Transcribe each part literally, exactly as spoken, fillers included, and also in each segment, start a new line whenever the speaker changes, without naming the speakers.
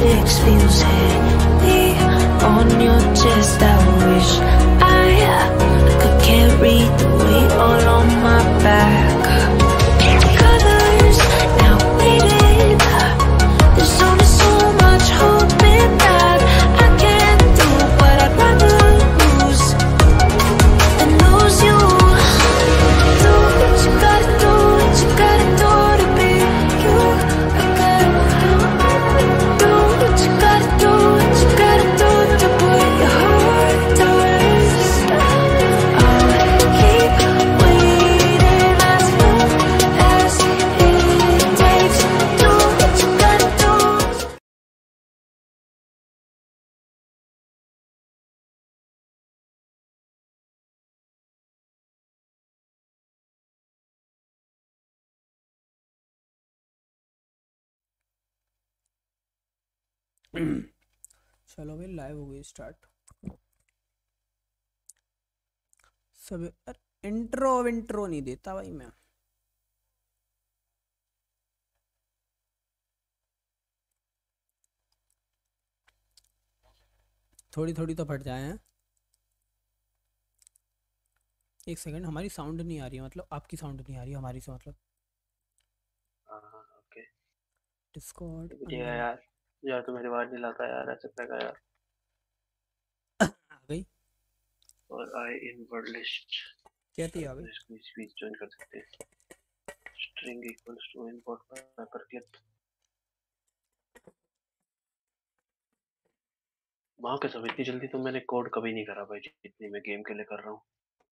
six feels heavy on your chest. I wish I could carry the weight all on my back. Colors now faded. There's only so much holding back. I can't do what I'd rather lose than lose you. Do what you gotta do, what you gotta do to be you. I gotta do what you gotta do, what you gotta do to put your heart at rest. I'll keep waiting as long as it takes. Do what you gotta do.
चलो भाई live हो गई start. सब intro विंट्रो नहीं देता भाई मैं। थोड़ी थोड़ी तो फट जाए हैं। एक सेकंड, हमारी साउंड नहीं आ रही है, मतलब आपकी साउंड नहीं आ रही है हमारी से, मतलब
हाँ ओके
डिस्कॉर्ड
बढ़िया यार। यार तो मेरी आवाज नहीं लाता यार, ऐसे करेगा यार।
आ गई।
और आई इन वर्ड लिस्ट
कहती आ गई।
इसको स्पीच ज्वाइन कर सकते हैं। String equals to import paper get. माँ के सब इतनी जल्दी तो मैंने कोड कभी नहीं करा भाई, जितनी मैं गेम के लिए कर रहा हूँ।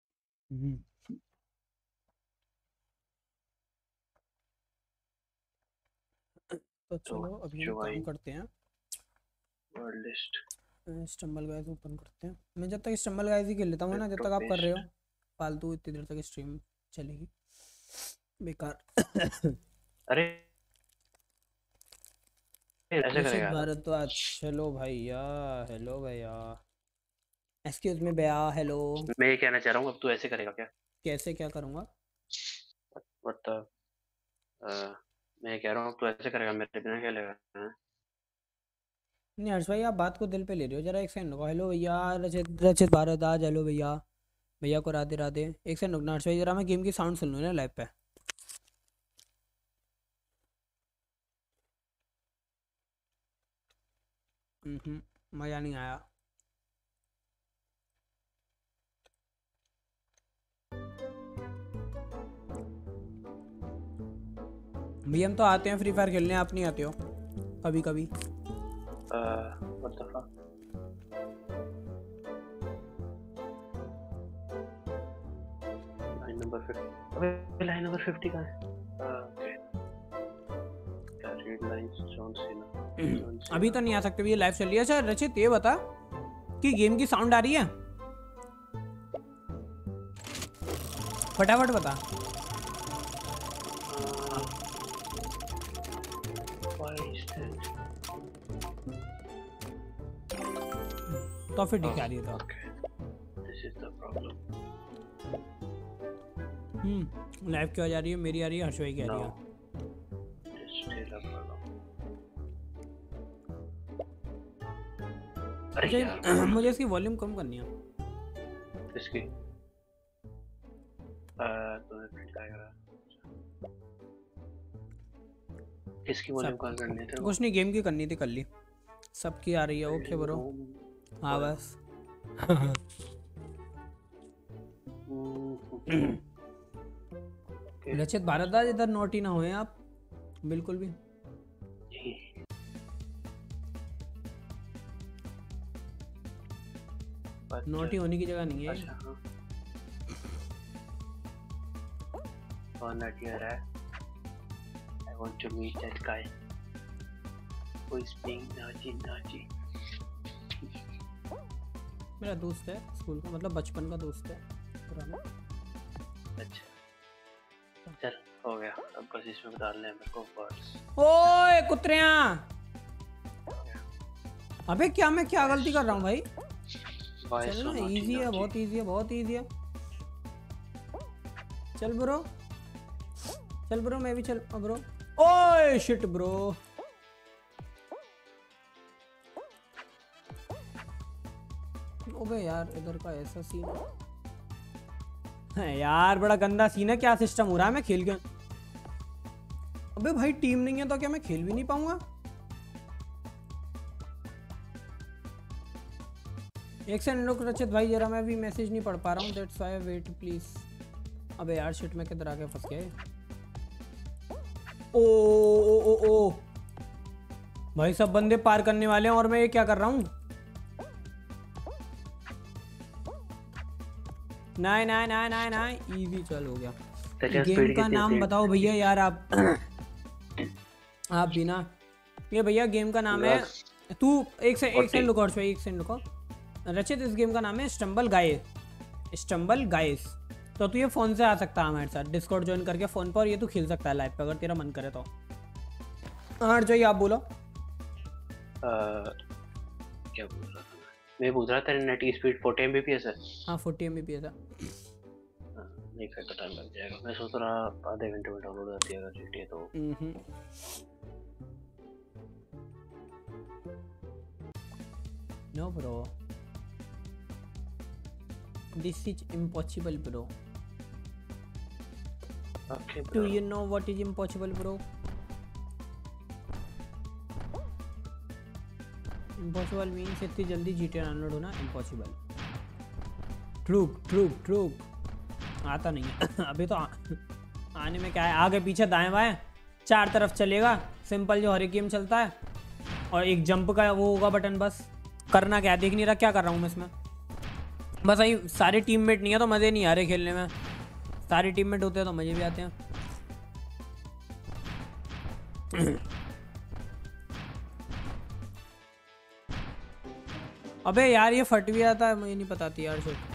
तो चलो अभी हम काम करते हैं।
Word list
Stumble Guys open करते हैं। मैं जब तक स्टम्बल गाइस ही खेल लेता हूँ ना, जब तक आप कर रहे हो फालतू इतनी देर तक स्ट्रीम चलेगी बेकार।
अरे ऐसे करेगा
भारद्वाज चलो भैया। हेलो भैया, एक्सक्यूज मी भैया। हेलो,
मैं ये कहना चाह रहा हूँ, अब तू ऐसे करेगा क्या?
कैसे क्या करूँगा
मतलब मैं कह रहा हूँ तू ऐसे करेगा, मेरे बिना खेलेगा?
नहीं हर्ष भाई, आप बात को दिल पे ले रहे हो, जरा एक सेकंड रुको। हेलो भैया, रचित रचित भारद्वाज। हेलो भैया, भैया को राधे राधे। एक सेकंड रुकना हर्ष भाई, जरा मैं गेम की साउंड सुन लूँ ना लाइव पे। हम्म मज़ा नहीं आया। भैया हम तो आते हैं फ्री फायर खेलने, आप नहीं आते हो कभी कभी।
What the fuck? Line number fifty. अबे लाइन नंबर फिफ्टी कहाँ है? ओके क्या रेड लाइंस जॉन सीना।
अभी तो नहीं आ सकते, ये लाइव चल रही है। अच्छा रचित ये बता कि गेम की साउंड आ रही है, फटाफट बता। तो फिर ठीक आ रही है तो
this is the problem.
Hmm live क्यों आ जा रही है? मेरी आ रही है, हर्ष भाई की आ रही है।
अरे यार
मुझे इसकी वॉल्यूम कम करनी है।
इसकी अ तो इसकी वॉल्यूम कम करनी है?
कुछ नहीं, गेम की करनी थी, कर ली। सबकी आ रही है। Okay bro. हाँ बस रचित भारद्वाज इधर नोट ही ना हुए आप बिल्कुल भी। नोटी होने की जगह नहीं है।
कौन नटियर है? I want to meet that guy who is being naughty naughty.
मेरा दोस्त है स्कूल का, मतलब बचपन का दोस्त है पुराना।
अच्छा चल हो गया, अब बस इसमें डालने हैं मेरे को वर्ड्स।
ओए कुत्रियां, अबे क्या मैं क्या गलती कर रहा हूँ भाई? चल ना, इजी है, बहुत इजी है, बहुत इजी है। चल ब्रो, चल ब्रो, मैं भी चल ब्रो। ओए शिट ब्रो, अबे यार इधर का ऐसा सीन है यार, बड़ा गंदा सीन है। क्या सिस्टम हो रहा है, मैं खेल के अबे भाई टीम नहीं है तो क्या मैं खेल भी नहीं पाऊंगा? एक सेकंड रुक रचित भाई जरा, मैं अभी मैसेज नहीं पढ़ पा रहा हूँ, दैट्स व्हाई वेट प्लीज। अबे यार शिट, मैं किधर आके फंस गया? ओ ओ ओ ओ भाई सब बंदे पार करने वाले हैं और मैं ये क्या कर रहा हूँ? Nine nine nine nine nine easy, चल हो गया। गेम का नाम बताओ भैया यार आप आप बिना ये भैया गेम का नाम है, तू एक से एक सेकंड रुको, एक सेकंड रुको रचित, इस गेम का नाम है स्टम्बल गाइस, स्टम्बल गाइस। तो तू ये फोन से आ सकता है हमारे साथ, डिस्कॉर्ड ज्वाइन करके फोन पर, और ये तू खेल सकता है लाइव पे अगर तेरा मन करे तो। हाँ जो आप बोलो।
आ, क्या बोल रहा था मैं? पूछ रहा था नेट की स्पीड फोर्टी एमबीपीएस है।
हाँ फोर्टी एमबीपीएस है।
नहीं फिर तो टाइम लग जाएगा। मैं सोच रहा आधे घंटे में डाउनलोड हो जाती है अगर जीटीए तो।
No bro, this is impossible bro.
Okay bro,
do you know what is impossible bro? Impossible means इतनी जल्दी जीटीए डाउनलोड होना इम्पॉसिबल। ट्रू ट्रू ट्रू आता नहीं है अभी तो आ, आने में क्या है, आगे पीछे दाएं बाएं चार तरफ चलेगा, सिंपल जो हर एक गेम चलता है, और एक जंप का वो होगा बटन, बस करना क्या, देख नहीं रहा क्या कर रहा हूँ मैं इसमें। बस वही, सारे टीममेट नहीं है तो मज़े नहीं आ रहे खेलने में, सारे टीममेट होते हैं तो मज़े भी आते हैं। अबे यार ये फट भी आता है, मुझे नहीं पता थी यार। शो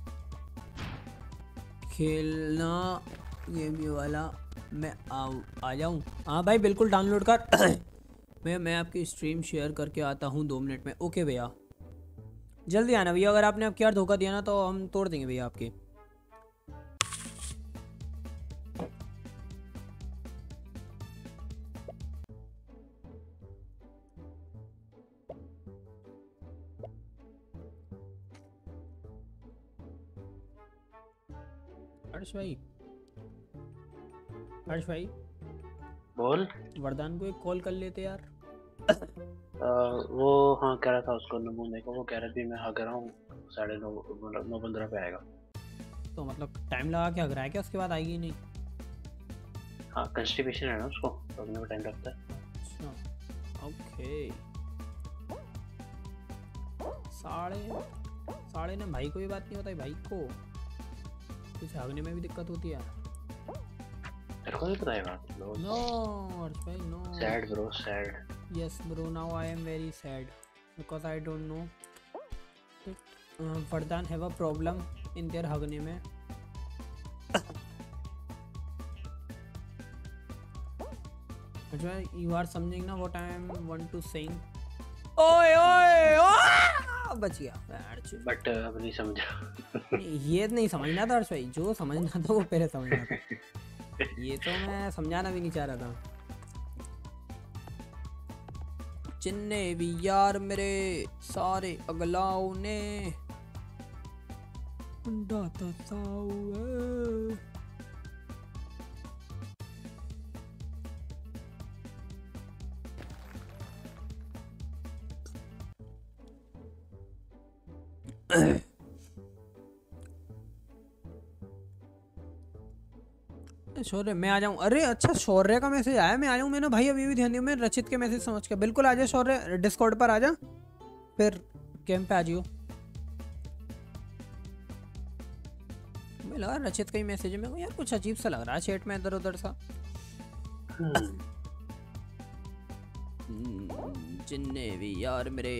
खेलना गेम ये वाला मैं आ, आ जाऊँ? हाँ भाई बिल्कुल डाउनलोड कर मैं मैं आपकी स्ट्रीम शेयर करके आता हूँ दो मिनट में। ओके भैया जल्दी आना भैया, अगर आपने अब क्या धोखा दिया ना तो हम तोड़ देंगे भैया आपके। हर्ष भाई, हर्ष भाई
बोल।
वरदान को एक कॉल कर लेते यार।
आ, वो हाँ कह रहा था उसको नमूने को, वो कह रहा थी मैं हग रहा हूँ साढ़े नौ नौ पंद्रह पे आएगा। तो
मतलब टाइम लगा के हग रहा है क्या, उसके बाद आएगी नहीं?
हाँ कंस्टिपेशन है ना उसको, तो में टाइम लगता है।
अच्छा ओके। साढ़े साढ़े ने भाई को ये बात नहीं बताई, भाई को कुछ भागने में भी दिक्कत होती है।
तेरे को नहीं पता है बात?
नो हर्ष भाई no.
Sad bro, sad.
Yes bro, now I am very sad because I don't know Vardan have a problem in their हगने में। हर्ष भाई यू आर समझिंग ना what I am want to saying? ओए ओए ओए बच गया
बट अब नहीं समझा।
ये नहीं समझना था हर्ष भाई, जो समझना था वो पहले समझना था। ये तो मैं समझाना भी नहीं चाह रहा था। जिन्ने भी यार मेरे सारे अगलाओं ने डाटा साऊ शौर्य मैं आ जाऊं? अरे अच्छा शौर्य का मैसेज आया, मैं आ जाऊं? मैंने भाई अभी भी ध्यान दिया, मैं रचित के मैसेज समझ के बिल्कुल आ जा शौर्य, डिस्कॉर्ड पर आ जा, फिर गेम पे आ जियो। मुझे लगा रचित का ही मैसेज है, मेरे को यार कुछ अजीब सा लग रहा है चैट में इधर उधर सा। जिन्ने भी यार मेरे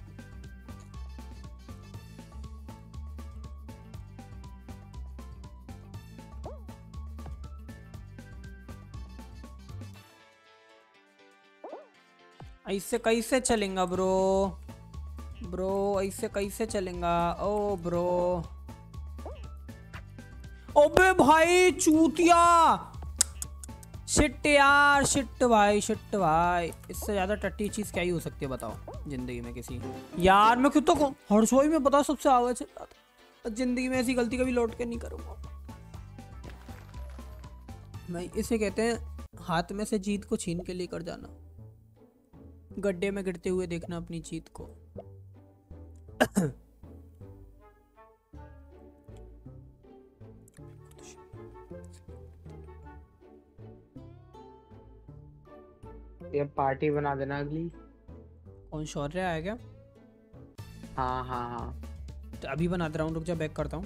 ऐसे कैसे चलेगा ब्रो? ब्रो ऐसे कैसे चलेगा? ओ ब्रो ओबे भाई चूतिया, शिट यार, शिट भाई, शिट भाई, इससे ज्यादा टट्टी चीज क्या ही हो सकती है बताओ जिंदगी में किसी। यार मैं खुद तो हर्षोई में पता सबसे आगे चला था, जिंदगी में ऐसी गलती कभी लौट के नहीं करूंगा मैं। इसे कहते हैं हाथ में से जीत को छीन के लेकर जाना, गड्ढे में गिरते हुए देखना अपनी जीत को।
ये पार्टी बना देना अगली।
कौन शौर्य आया क्या?
हाँ हाँ हाँ
तो अभी बना दे रहा हूँ, रुक जा, बैक करता हूँ।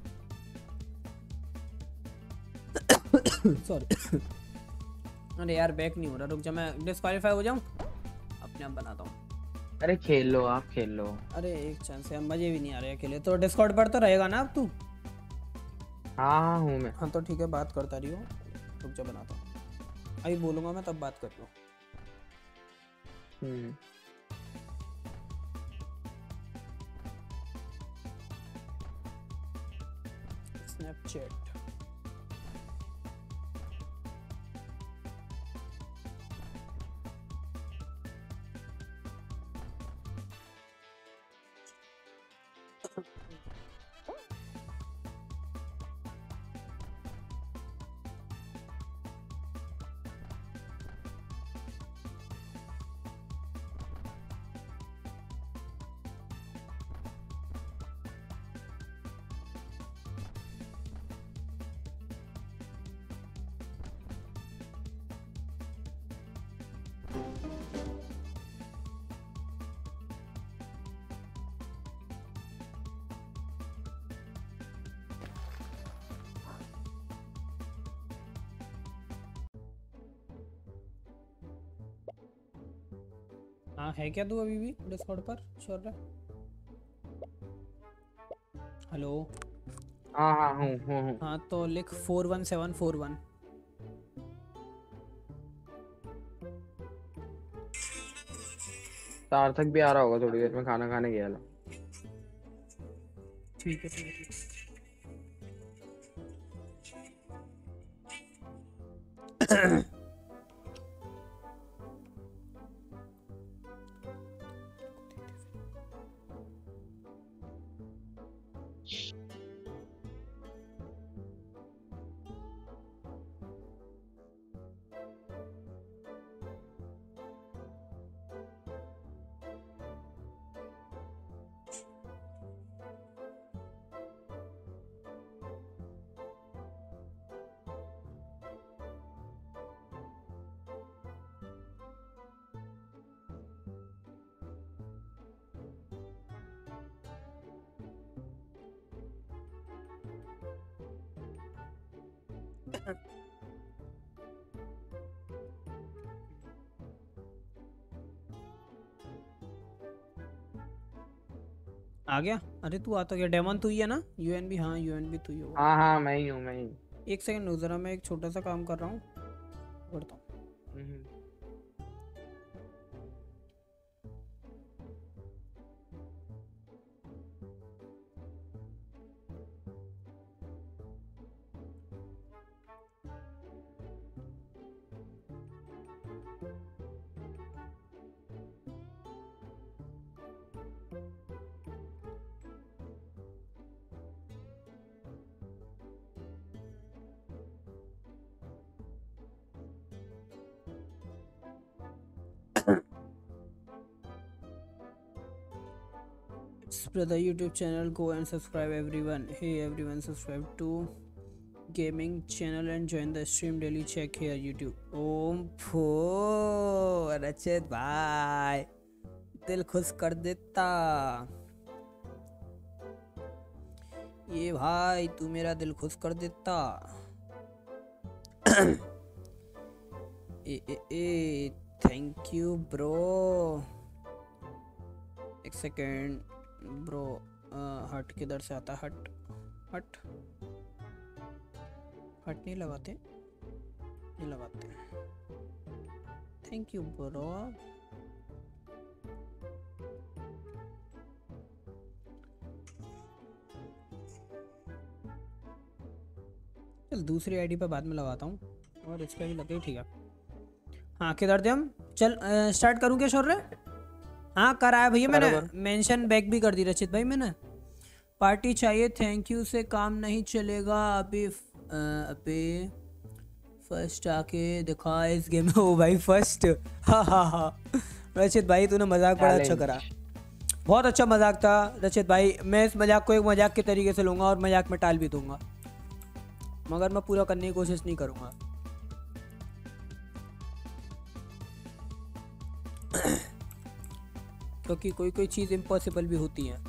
सॉरी। अरे यार बैक नहीं हो रहा, रुक जा, मैं डिस्क्वालीफाई हो जाऊँ, अपने आप बनाता हूँ।
अरे खेल लो, आप खेल लो।
अरे एक चांस है, मजे भी नहीं आ रहे अकेले। तो डिस्कॉर्ड पर तो रहेगा ना अब तू?
हाँ हाँ हूँ मैं।
हाँ तो ठीक है, बात करता रही हो, रुक जा बनाता हूँ। अभी बोलूँगा मैं तब बात कर लो।
हम्म
स्नैपचैट। हाँ है क्या तू अभी भी डिस्कॉर्ड पर शौर्य? हेलो।
हाँ हाँ हूँ हूँ हूँ।
हाँ तो लिख four one seven four one.
Sarthak भी आ रहा होगा थोड़ी देर में, खाना खाने गया था।
ठीक है ठीक है ठीक है। आ गया? अरे तू आता गया। डेमन तू ही है ना? यूएनबी? हाँ यूएनबी तू ही होगा।
हाँ हाँ मैं ही हूँ मैं ही हूँ।
एक सेकंड रुक जरा, मैं एक छोटा सा काम कर रहा हूँ, करता हूँ।
हम्म।
Spread the YouTube channel, go and subscribe everyone. Hey everyone, subscribe to gaming channel and join the stream daily. Check here YouTube. ओम फो रचित भाई, दिल खुश कर देता ये भाई, तू मेरा दिल खुश कर देता। ए ए ए थैंक यू ब्रो। एक सेकेंड ब्रो, हट किधर से आता? हट हट हट नहीं लगाते, नहीं लगाते। Thank you bro. चल दूसरी आईडी पे बाद में लगाता हूँ। और इस पे भी लग गई, ठीक है। हाँ किधर थे हम? चल स्टार्ट करूँ क्या शोर? हाँ कराया भैया मैंने, मेंशन बैक भी कर दी रचित भाई मैंने। पार्टी चाहिए थैंक यू से काम नहीं चलेगा अभी। अभी फर्स्ट आके दिखा इस गेम में। ओ भाई फर्स्ट, हाँ हाँ हाँ रचित भाई तूने मजाक बड़ा अच्छा करा, बहुत अच्छा मजाक था रचित भाई। मैं इस मजाक को एक मजाक के तरीके से लूँगा और मजाक में टाल भी दूंगा, मगर मैं पूरा करने की कोशिश नहीं करूँगा। क्योंकि कोई कोई चीज़ इम्पॉसिबल भी होती है।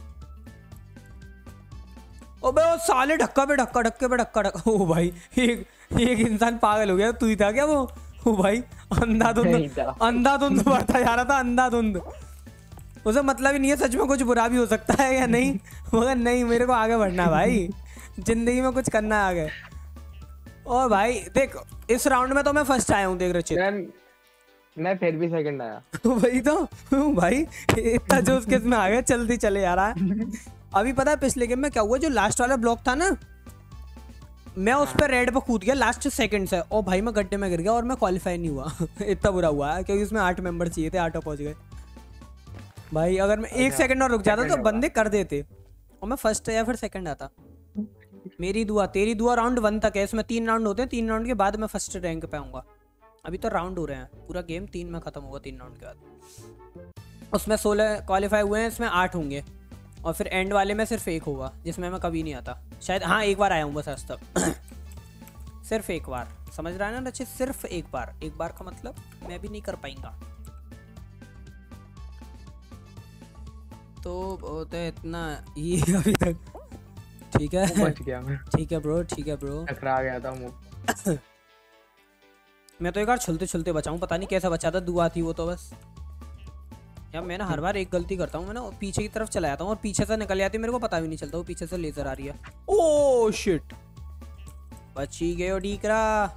ओबे वो साले ढक्का पे ढक्का ढक्के पे ढक्का ढक्का। ओ भाई एक एक इंसान पागल हो गया, तू ही था क्या वो? ओ भाई अंधाधुंध अंधाधुंध बढ़ता जा रहा था, अंधाधुंध। उसे मतलब ही नहीं है सच में कुछ बुरा भी हो सकता है या नहीं, मगर नहीं मेरे को आगे बढ़ना भाई, जिंदगी में कुछ करना है आगे। और भाई देख इस राउंड में तो मैं फर्स्ट आया हूँ, देख रचित
मैं फिर भी सेकंड आया।
वही तो भाई इतना जोश किस में आ गया, चलती चले जा रहा है। अभी पता है पिछले गेम में क्या हुआ, जो लास्ट वाला ब्लॉक था ना, मैं उस पर रेड पे कूद गया लास्ट सेकंड से, और भाई मैं गड्ढे में गिर गया और मैं क्वालिफाई नहीं हुआ। इतना बुरा हुआ है क्योंकि उसमें आठ मेंबर चाहिए थे, आठों पहुंच गए भाई। अगर मैं एक सेकंड और रुक जाता तो बंदे कर देते और मैं फर्स्ट या फिर सेकंड आता। मेरी दुआ तेरी दुआ राउंड वन तक है, इसमें तीन राउंड होते हैं, तीन राउंड के बाद मैं फर्स्ट रैंक पे आऊंगा। अभी तो राउंड हो रहे हैं, पूरा गेम तीन में खत्म होगा, तीन राउंड के बाद। उसमें सोलह क्वालिफाई हुए हैं, इसमें आठ होंगे, और फिर एंड वाले में सिर्फ एक होगा जिसमें मैं कभी नहीं आता शायद। हाँ एक बार आया हूँ बस आज तक। सिर्फ एक बार, समझ रहा है ना रचित? सिर्फ एक बार, एक बार का मतलब मैं भी नहीं कर पाएंगा। तो बहुत है इतना ये अभी तक, ठीक है
बच गया मैं।
ठीक है ब्रो, ठीक है ब्रो,
टकरा गया था मुझे।
मैं तो एक बार छुलते छुलते बचाऊं, पता नहीं कैसा बचा था, दुआ थी वो तो बस। यार मैं ना हर बार एक गलती करता हूँ, मैं ना पीछे की तरफ चला जाता हूँ और पीछे से निकल जाती है, मेरे को पता भी नहीं चलता वो पीछे से लेजर आ रही है। ओह शिट, बची गए डीकरा,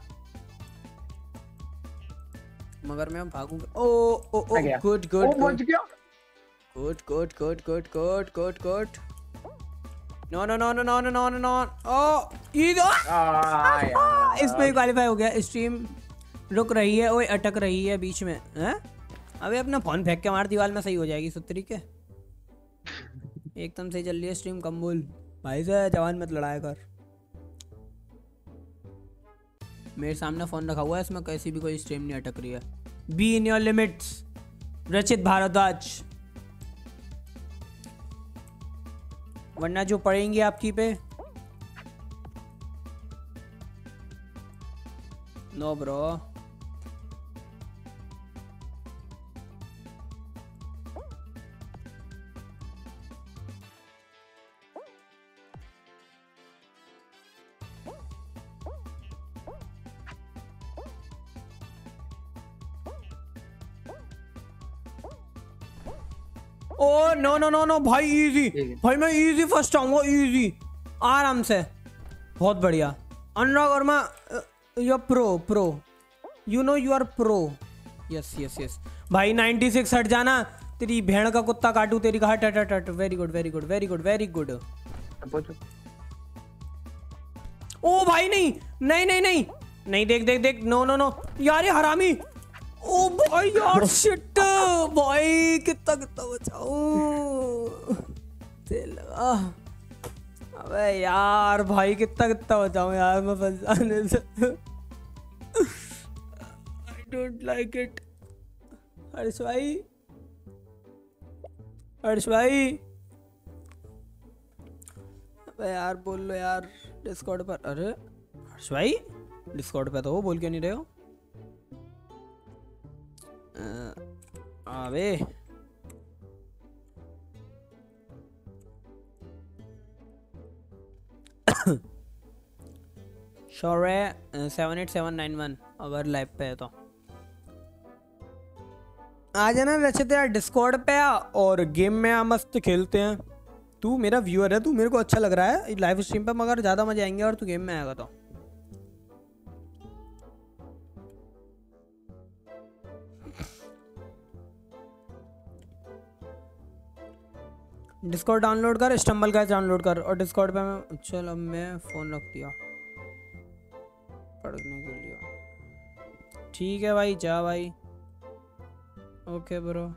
मगर मैं भागूंगा। Oh oh oh good good good good good good good good good good. No no no no no no no no oh इसमें क्वालिफाई हो गया। स्ट्रीम रुक रही है, ओए अटक रही है बीच में, हैं? अबे अपना फोन फेंक के मार दीवार में, सही हो जाएगी सब तरीके। एकदम सही चल रही है स्ट्रीम, कम बोल भाई से जवान मत लड़ाया कर। मेरे सामने फोन रखा हुआ है, इसमें कैसी भी कोई स्ट्रीम नहीं अटक रही है। बी इन योर लिमिट्स रचित भारद्वाज, वरना जो पड़ेंगे आपकी पे। No bro, oh no no no no भाई इजी, भाई मैं इजी फर्स्ट आऊंगा, इजी आराम से, बहुत बढ़िया। Anurag Verma you are pro, pro you know you are pro, yes yes yes भाई। नाइंटी सिक्स हट जाना, तेरी भेड़ का कुत्ता काटू तेरी का, हट हट हट हट। Very good very good very good very good. ओ भाई नहीं नहीं नहीं नहीं नहीं, देख देख देख, नो नो नो यार ये हरामी। ओ भाई यार शिट भाई, कितना कितना बचाऊं तेल। अबे यार भाई कितना कितना बचाऊं यार मैं फंस जाने से। I don't like it. Harsh भाई, हर्ष भाई, अबे यार बोल लो यार डिस्कॉर्ड पर। अरे हर्ष भाई डिस्कॉर्ड पे तो वो बोल क्यों नहीं रहे हो? अबे श्योर है seven eight seven nine one अगर लाइव पे है तो आ जाना रचित यार डिस्कॉर्ड पे आ और गेम में आ, मस्त खेलते हैं। तू मेरा व्यूअर है, तू मेरे को अच्छा लग रहा है लाइव स्ट्रीम पे, मगर ज़्यादा मजा आएंगे और तू गेम में आएगा तो। डिस्कॉर्ड डाउनलोड कर, स्टम्बल का डाउनलोड कर और डिस्कॉर्ड पे मैं, चल अब मैं फ़ोन रख दिया पढ़ने के लिए। ठीक है भाई, जा भाई। Okay bro.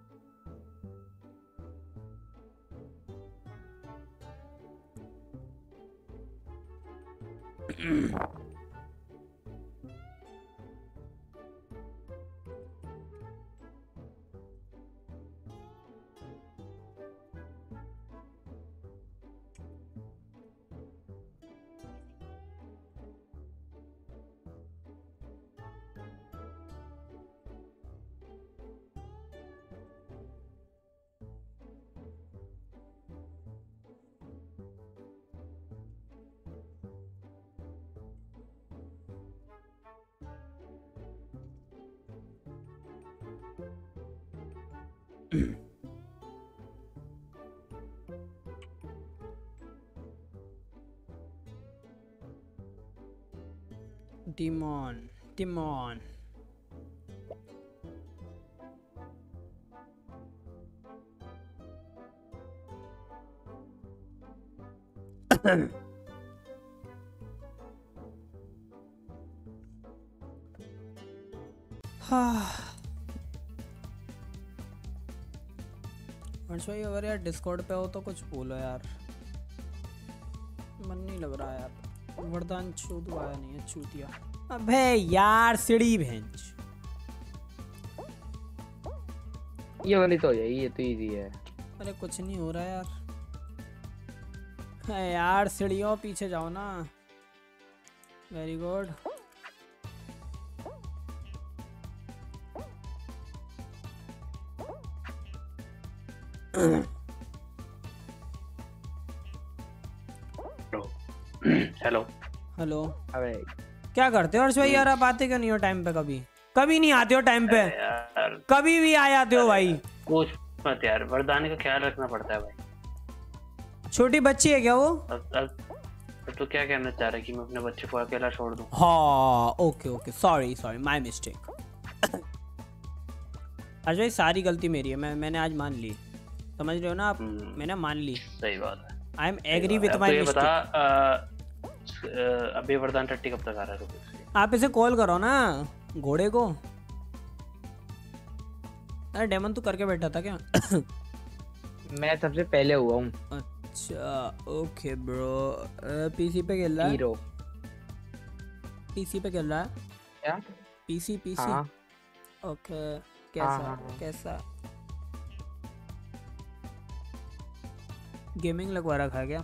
Demon, demon. वंश भाई अगर यार डिस्कॉर्ड पे हो तो कुछ बोलो यार, मन नहीं लग रहा यार। वरदान चूत आया नहीं है, चूतिया। अबे यार सीढ़ी भेंच।
ये वाली तो है, ये तो इजी है।
अरे कुछ नहीं हो रहा यार। है यार सीढ़ियों पीछे जाओ ना। Very good.
Hello
hello.
अबे
क्या करते हो हर्ष भाई यार, आप आते क्यों नहीं हो टाइम पे? कभी कभी नहीं आते हो टाइम पे
यार,
कभी भी आ जाते हो भाई।
कुछ मत यार, वरदान का ख्याल रखना पड़ता है भाई।
छोटी बच्ची है क्या वो?
अब अब तो क्या कहना चाह रहा है कि मैं अपने बच्चे को अकेला छोड़ दूं?
हाँ okay okay, sorry sorry, my mistake. Harsh भाई सारी गलती मेरी है, मैं मैंने आज मान ली, समझ रहे हो ना आप? मैंने मान ली।
सही बात है।
I am agree with my mistake.
बता अभी वरदान टट्टी कब तक आ रहा है?
आप इसे कॉल करो ना घोड़े को। अरे डेमन तू करके बैठा था क्या?
मैं सबसे पहले हुआ हूँ।
अच्छा ओके ब्रो। पीसी पे खेल रहा है?
हीरो।
पीसी पे खेल रहा है
क्या?
PC PC.
हाँ।
ओके कैसा
हाँ, हाँ, हाँ।
कैसा गेमिंग लगवा रखा है क्या?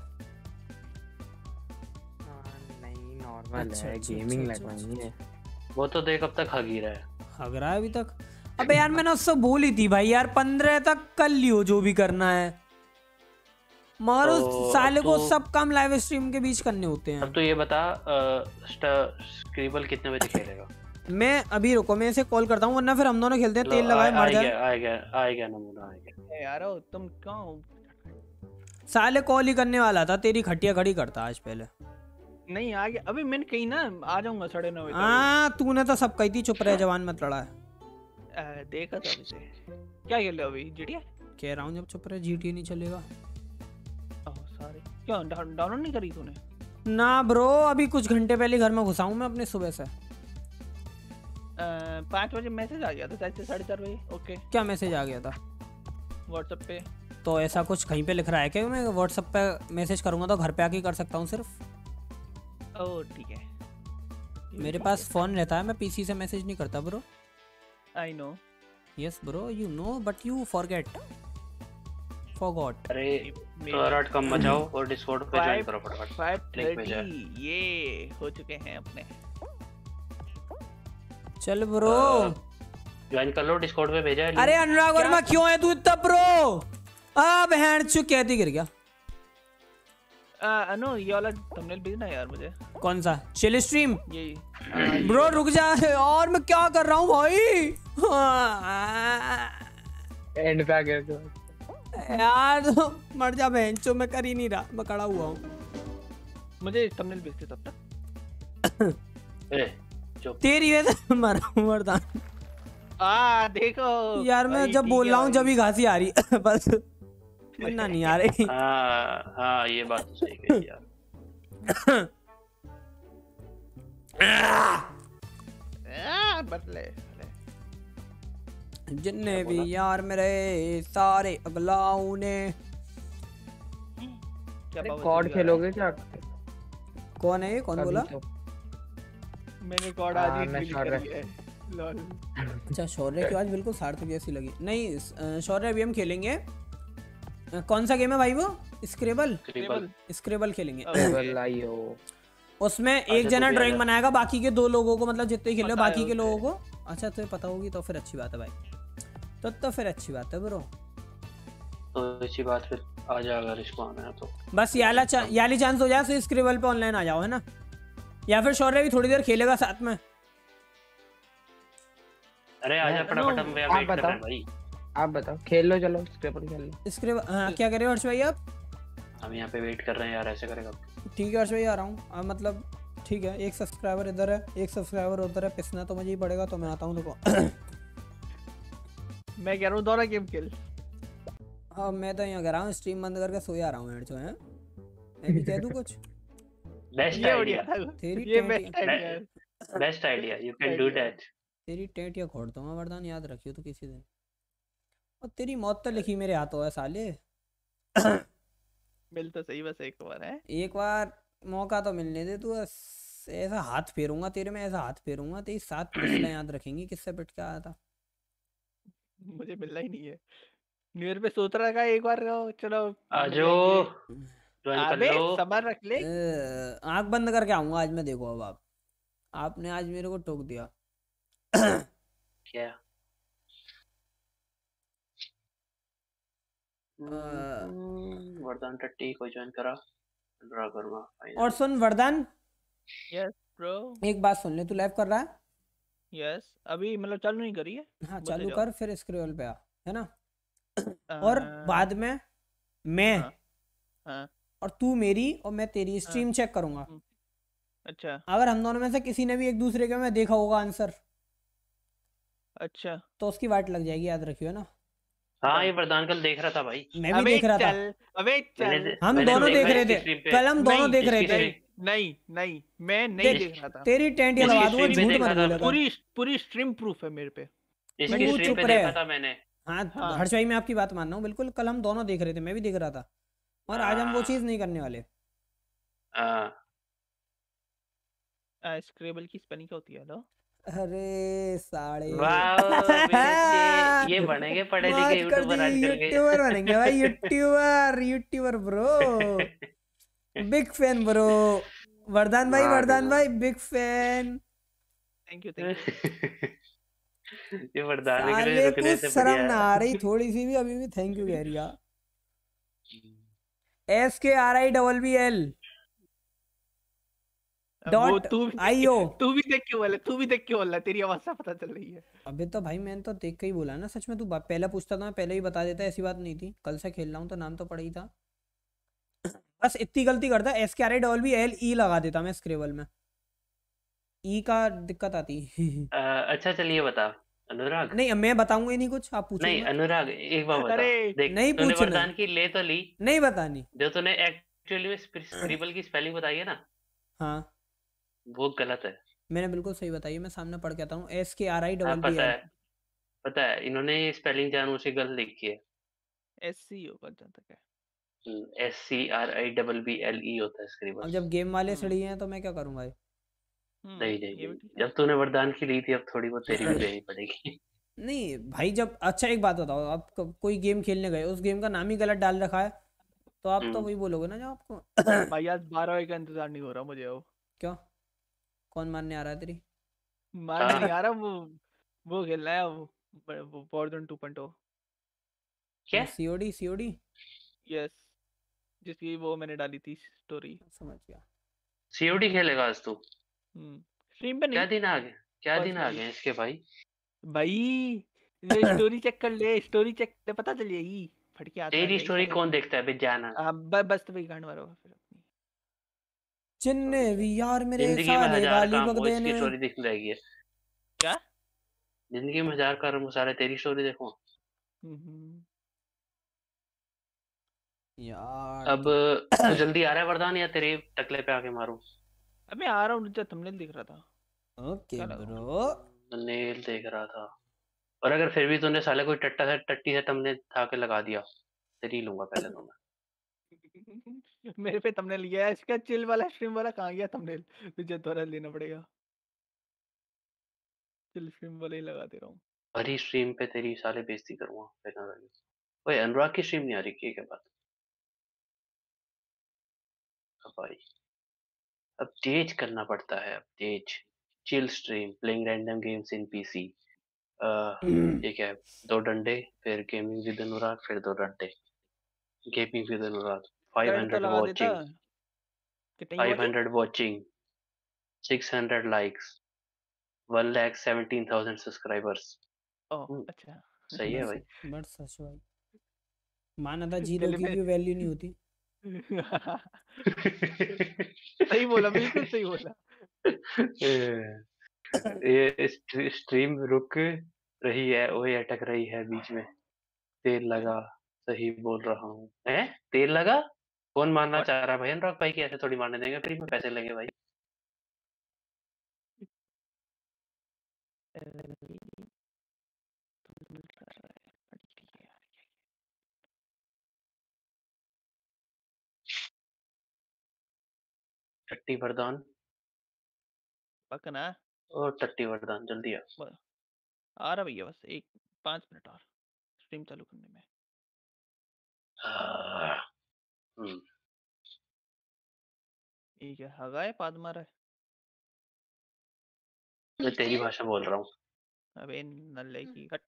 नहीं नॉर्मल
अच्छा,
है,
अच्छा,
गेमिंग
अच्छा,
लगवानी है।
वो तो देख अब तक हग ही रहा है।
हग रहा है अभी तक? अबे यार मैंने उससे बोली थी भाई यार पंद्रह तक कर लियो जो भी करना है, मगर उस
तो
साले
अब
को
तो-
सब काम लाइव स्ट्रीम के बीच करने होते हैं।
अब तो ये बता स्क्रीबल कितने बजे खेलेगा?
मैं अभी रुको, मैं इसे कॉल करता हूँ वरना फिर हम दोनों खेलते हैं। तेल लगाए मर जाए।
आएगा आएगा नमूना आएगा
यार तुम क्यों?
साले कॉल ही करने वाला था, तेरी खटिया खड़ी करता आज पहले।
नहीं आ गया अभी, मैंने कही ना आ जाऊंगा साढ़े नौ बजे।
हाँ तूने तो सब कही थी चुप रहे जवान मत लड़ा है।
आ, देखा था अभी से। क्या खेल रहे हो अभी? जीटीए?
कह रहा हूँ जब चुप रहे जीटी नहीं चलेगा।
Oh sorry. क्यों डाउनलोड नहीं करी तूने?
ना ब्रो अभी कुछ घंटे पहले घर में घुसा हूँ मैं अपने सुबह से।
पाँच बजे मैसेज आ गया था, शायद से साढ़े चार बजे। ओके
क्या मैसेज आ गया था?
व्हाट्सएप पे।
तो ऐसा कुछ कहीं पे लिख रहा है क्या? मैं व्हाट्सएप पे मैसेज करूंगा तो घर पे आके कर सकता हूँ सिर्फ।
ओह ठीक है।
मेरे पास फोन रहता है, मैं पीसी से मैसेज नहीं करता bro.
I know.
Yes bro you know but you forget forgot.
अरे तो अलर्ट कम मचाओ और डिस्कॉर्ड पे ज्वाइन करो फटाफट।
फाइव
लिंक भेजा है।
थर्टी ये हो चुके हैं अपने।
चल ब्रो
ज्वाइन कर लो, डिस्कॉर्ड पे भेजा है।
अरे अनुराग वर्मा क्यों है तू इतना ब्रो? अब हैंड चुक कहती गिर गया।
अनु ये वाला थंबनेल भेजना यार मुझे।
कौन सा? Chill stream?
ये
ब्रो रुक जा, और मैं क्या कर रहा हूँ भाई?
एंड पे आ गया तो।
यार मर जा बेंचो, मैं कर ही नहीं रहा, मैं खड़ा हुआ हूँ।
मुझे थंबनेल भेजते तब तक।
ए चुप।
तेरी वजह से मरा हूँ वरदान।
आ देखो
यार मैं
भाई,
जब
ठीक
बोल
है
रहा हूँ
भाई।
जब ही घासी आ रही है बस, वरना नहीं आ रही।
हाँ हाँ ये बात तो सही कही यार।
आ, बदले
जिन्ने भी यार मेरे सारे अगलाओं ने।
क्या
अरे
बाबा
कॉर्ड
चल रहा है?
खेलोगे क्या?
कौन है ये, कौन
अभी
बोला?
तो
मैंने कॉर्ड
हाँ,
आज ही
मैं
डिलीट
शौर्य।
करी है। लॉल।
अच्छा शौर्य की आवाज बिल्कुल सार्थक जैसी लगी। नहीं अ, शौर्य अभी हम खेलेंगे अ, कौन सा गेम है भाई वो? स्क्रेबल।
ट्रिपल
स्क्रेबल खेलेंगे।
Travel IO.
उसमें एक
आजा,
जना
तू भी
ड्राइंग
आजा।
बनाएगा, बाकी के दो लोगों को, मतलब जितने खेले
पता है
बाकी के
उसे।
लोगों को। अच्छा तुझे पता होगी तो फिर अच्छी बात है भाई। तो तो फिर अच्छी बात है ब्रो।
तो इसी बात फिर आ जा अगर इसको आना है तो।
बस याला चा, याली चांस हो जाए तो स्क्रेबल पे ऑनलाइन आ जाओ, है ना? या फिर शौर्य भी थोड़ी देर खेलेगा साथ में।
अरे आजा
मैं-
फटाफट, हम
आप
वेट कर रहे हैं
बताओ।
भाई।
आप बताओ, खेल लो, चलो स्क्रेबल खेल लो।
स्क्रेबल हाँ, क्या करे हर्ष भाई आप?
हम यहाँ पे वेट कर रहे हैं यार, ऐसे करेगा।
ठीक है हर्ष भाई आ रहा हूँ। हाँ, मतलब ठीक है, एक सब्सक्राइबर इधर है, एक सब्सक्राइबर उधर है, पिसना तो मुझे ही पड़ेगा, तो मैं आता हूँ। देखो
मैं कह रहा हूँ दोनों गेम खेल।
हाँ मैं तो यहाँ कह रहा हूँ, स्ट्रीम बंद करके सोया रहा हूँ यार। जो है मैं भी कह दूँ कुछ?
बेस्ट
ये
आइडिया,
बढ़िया था।
तेरी
ये
टेंट
बेस्ट आइडिया है।
Best idea, you can do that.
तेरी टेंट या खोड़ दूंगा वरदान, याद रखियो तो किसी दिन। और तेरी मौत तो लिखी मेरे हाथों है साले।
मिल तो सही बस एक बार है।
एक बार मौका तो मिलने दे तू। बस ऐसा हाथ फेरूंगा तेरे में, ऐसा हाथ फेरूंगा तेरी सात नस्लें याद रखेंगी किससे पिट के आया था।
मुझे मिलना ही नहीं है। न्यू ईयर पे सोच रहा था एक बार रहो, चलो
आ
मिल
जाओ,
लेंगे।
ज्वाइन कर
अबे
लो।
सबर रख ले।
अ, आँख बंद करके आऊंगा आज मैं। देखो अब आप आपने आज मेरे को टोक दिया।
क्या?
अ,
वरदान टट्टी को ज्वाइन करा, ड्रा करूंगा।
और सुन वरदान,
यस ब्रो।
एक बात सुन ले, तू लाइव कर रहा है?
यस अभी मतलब चालू नहीं करी है।
हाँ
बोलते
चालू
जाओ।
कर, फिर स्क्रोल पे आ, है ना?
अ,
और बाद में मैं
हाँ, हाँ,
और तू मेरी और मैं तेरी
हाँ।
स्ट्रीम चेक करूंगा।
अच्छा
अगर हम दोनों में से किसी ने भी एक दूसरे के में देखा होगा आंसर,
अच्छा।
तो उसकी वाट लग जाएगी, याद रखियो ना।
हाँ ये वरदान कल देख रहा था भाई।
मैं भी
अबे
देख रहा था।
चल, अबे
मैंने
चल।
दे-
हम
मैंने
दोनों
देखा
देख रहे
इसकी
थे
स्ट्रीम पे।
कल, हम दोनों
नहीं,
देख रहे
इसकी
थे।
स्ट्रीम-
नहीं नहीं मैं नहीं
देख,
देख रहा था।
तेरी टेंट ये
इसकी
लगा दूंगा,
स्ट्रीम पे
झूठ
देखा
मत
था।
बोलेगा।
पूरी पूरी स्ट्रीम प्रूफ है मेरे पे।
इसकी
तू
स्ट्रीम
चुप
पे
रहे।
देखा था मैंने।
हाँ
हाँ।
हर्ष भाई मैं आपकी बात मान रहा हूँ बिल्कुल। कल हम दोनों देख रहे थे, मैं भी देख रहा था। और आज हम वो
हाँ।
चीज नहीं करने वाले।
हाँ,
स्क्रेबल की स्पेलिंग क्या होती है? हेलो
अरे साले
वाह बेटे, ये बनेंगे पढ़े लिखे
मौज कर दी,
यूट्यूबर आजकल के।
यूट्यूबर बनेंगे भाई। YouTuber YouTuber bro, big fan bro. Vardan भाई,
वाह
वरदान
गजब।
भाई big fan.
Thank you thank you.
ये वरदान के लिए
साले
रुकने
को
से
शर्म
बढ़िया
ना
है।
आ रही थोड़ी सी भी, अभी भी थैंक यू कह रिया। S K R I double B L
वो
डॉट
तू भी
आई ओ।
तू भी देख के बोला, तू भी देख के बोला, तेरी आवाज से पता चल रही है।
अबे तो भाई मैंने तो देख के ही बोला ना। सच में तू बा- पहले पूछता था मैं पहले ही बता देता, ऐसी बात नहीं थी। कल से खेल रहा हूँ तो नाम तो पड़ा ही था। बस इतनी गलती करता, S K R I double B L E लगा देता मैं स्क्रेबल में। ई का दिक्कत आती।
अ, अच्छा चलिए बता अनुराग।
नहीं मैं बताऊंगा ही नहीं कुछ, आप पूछो
नहीं
मत।
अनुराग, एक बार बता।
अरे,
देख
नहीं
तूने
पूछना।
वरदान की ले तो ली,
नहीं बतानी।
जो तूने एक्चुअली में स्क्रिबल की स्पेलिंग बताई है ना,
हाँ
वो गलत है।
मैंने बिल्कुल सही बताई है, मैं सामने पढ़ के आता हूँ। एस के आर आई
हाँ
डबल बी
पता
एल।
है, पता है, इन्होंने ये स्पेलिंग जानबूझ के गलत लिखी है।
एस सी होगा जहाँ तक है।
S C R I double B L E होता है स्क्रिबल।
अब जब गेम वाले
हम्म।
सड़ी हैं तो मैं क्या करूँ भाई।
हम्म,
नहीं नहीं
ये भी
नहीं,
ठीक है।
जब तूने वरदान की ली थी अब थोड़ी बहुत तेरी भी देनी पड़ेगी।
नहीं भाई जब, अच्छा एक बात बताओ, आप क- कोई गेम खेलने गए, उस गेम का नाम ही गलत डाल रखा है, तो आप तो
हम्म।
वही बोलोगे ना जो आपको।
भाई आज बारह बजे का इंतजार नहीं हो रहा मुझे। वो
क्यों, कौन मारने आ रहा है तेरी?
मारने
हाँ।
नहीं आ रहा, वो वो खेलना है, वो वो वॉरजोन टू पॉइंट ओ।
क्या?
सीओडी सीओडी
यस, जिसकी वो मैंने डाली थी स्टोरी।
समझ गया।
सीओडी खेलेगा आज तू?
हम्म, स्ट्रीम पे
क्या
नहीं।
दिन आ गए, क्या दिन आ
Personally.
गए इसके भाई।
भाई स्टोरी चेक कर ले, स्टोरी चेक कर ले, पता चल जाएगी। फटके आता
तेरी
है
स्टोरी कौन देखता है बेजाना?
अब बस तो भाई गांड मारो फिर अपनी।
चिन्ने भी यार मेरे
जिंदगी में
साले
हजार
गाली
काम
बक
हो, इसकी
देने।
स्टोरी दिखने लगेगी।
क्या?
जिंदगी में हजार काम हो सारे, तेरी स्टोरी देखो।
हम्म,
यार
अब तो जल्दी आ रहा है वरदान, या तेरे टकले पे आके मारूं?
अब मैं आ रहा हूँ, तुमने दिख रहा था।
ओके
क्या लगा?
ब्रो।
नेल देख रहा था। और अगर फिर भी तूने साले कोई टट्टा से टट्टी से तुमने था के लगा दिया, तेरी लूंगा पहले तो मैं।
मेरे पे तुमने लिया है इसका चिल वाला स्ट्रीम वाला कहाँ गया तुमने? तुझे दोबारा लेना पड़ेगा। चिल स्ट्रीम वाला ही लगा दे रहा हूँ।
भरी स्ट्रीम पे तेरी साले बेइज्जती करूंगा बिना वजह से। ओए अनुराग की स्ट्रीम नहीं आ रही, क्या क्या बात है भाई? अब तेज करना पड़ता है, अब तेज। Chill stream playing random games in PC. ये क्या है? दो डंडे, फिर गेमिंग विद अनुराग, फिर दो डंडे, गेमिंग विद अनुराग।
थ्रेड तो
फाइव हंड्रेड
लगा देता।
वॉचिंग,
कितनी
five
watching?
Hundred watching, six hundred likes, one lakh seventeen thousand subscribers.
Oh अच्छा।
सही है भाई।
बस बस सच भाई, माना था जीरो
दिल्ली
की
में
भी वैल्यू नहीं होती।
सही बोला, बिल्कुल सही बोला।
ये स्ट्री- स्ट्रीम रुक रही है, ओए अटक रही है बीच में। तेल लगा, सही बोल रहा हूँ। हैं? तेल लगा? कौन मारना
What?
चाह रहा है भाई? अनुराग भाई की ऐसे थोड़ी मारने देंगे, फ्री में पैसे लेंगे भाई। टट्टी वरदान,
पकना
ओ टट्टी वरदान जल्दी आ।
ब- आ रहा भैया, बस एक पाँच मिनट और स्ट्रीम चालू करने में।
आह, हम्म,
ये क्या हगा है, पाद मारा है?
मैं तेरी भाषा बोल रहा हूँ।
अबे नल्ले की हट।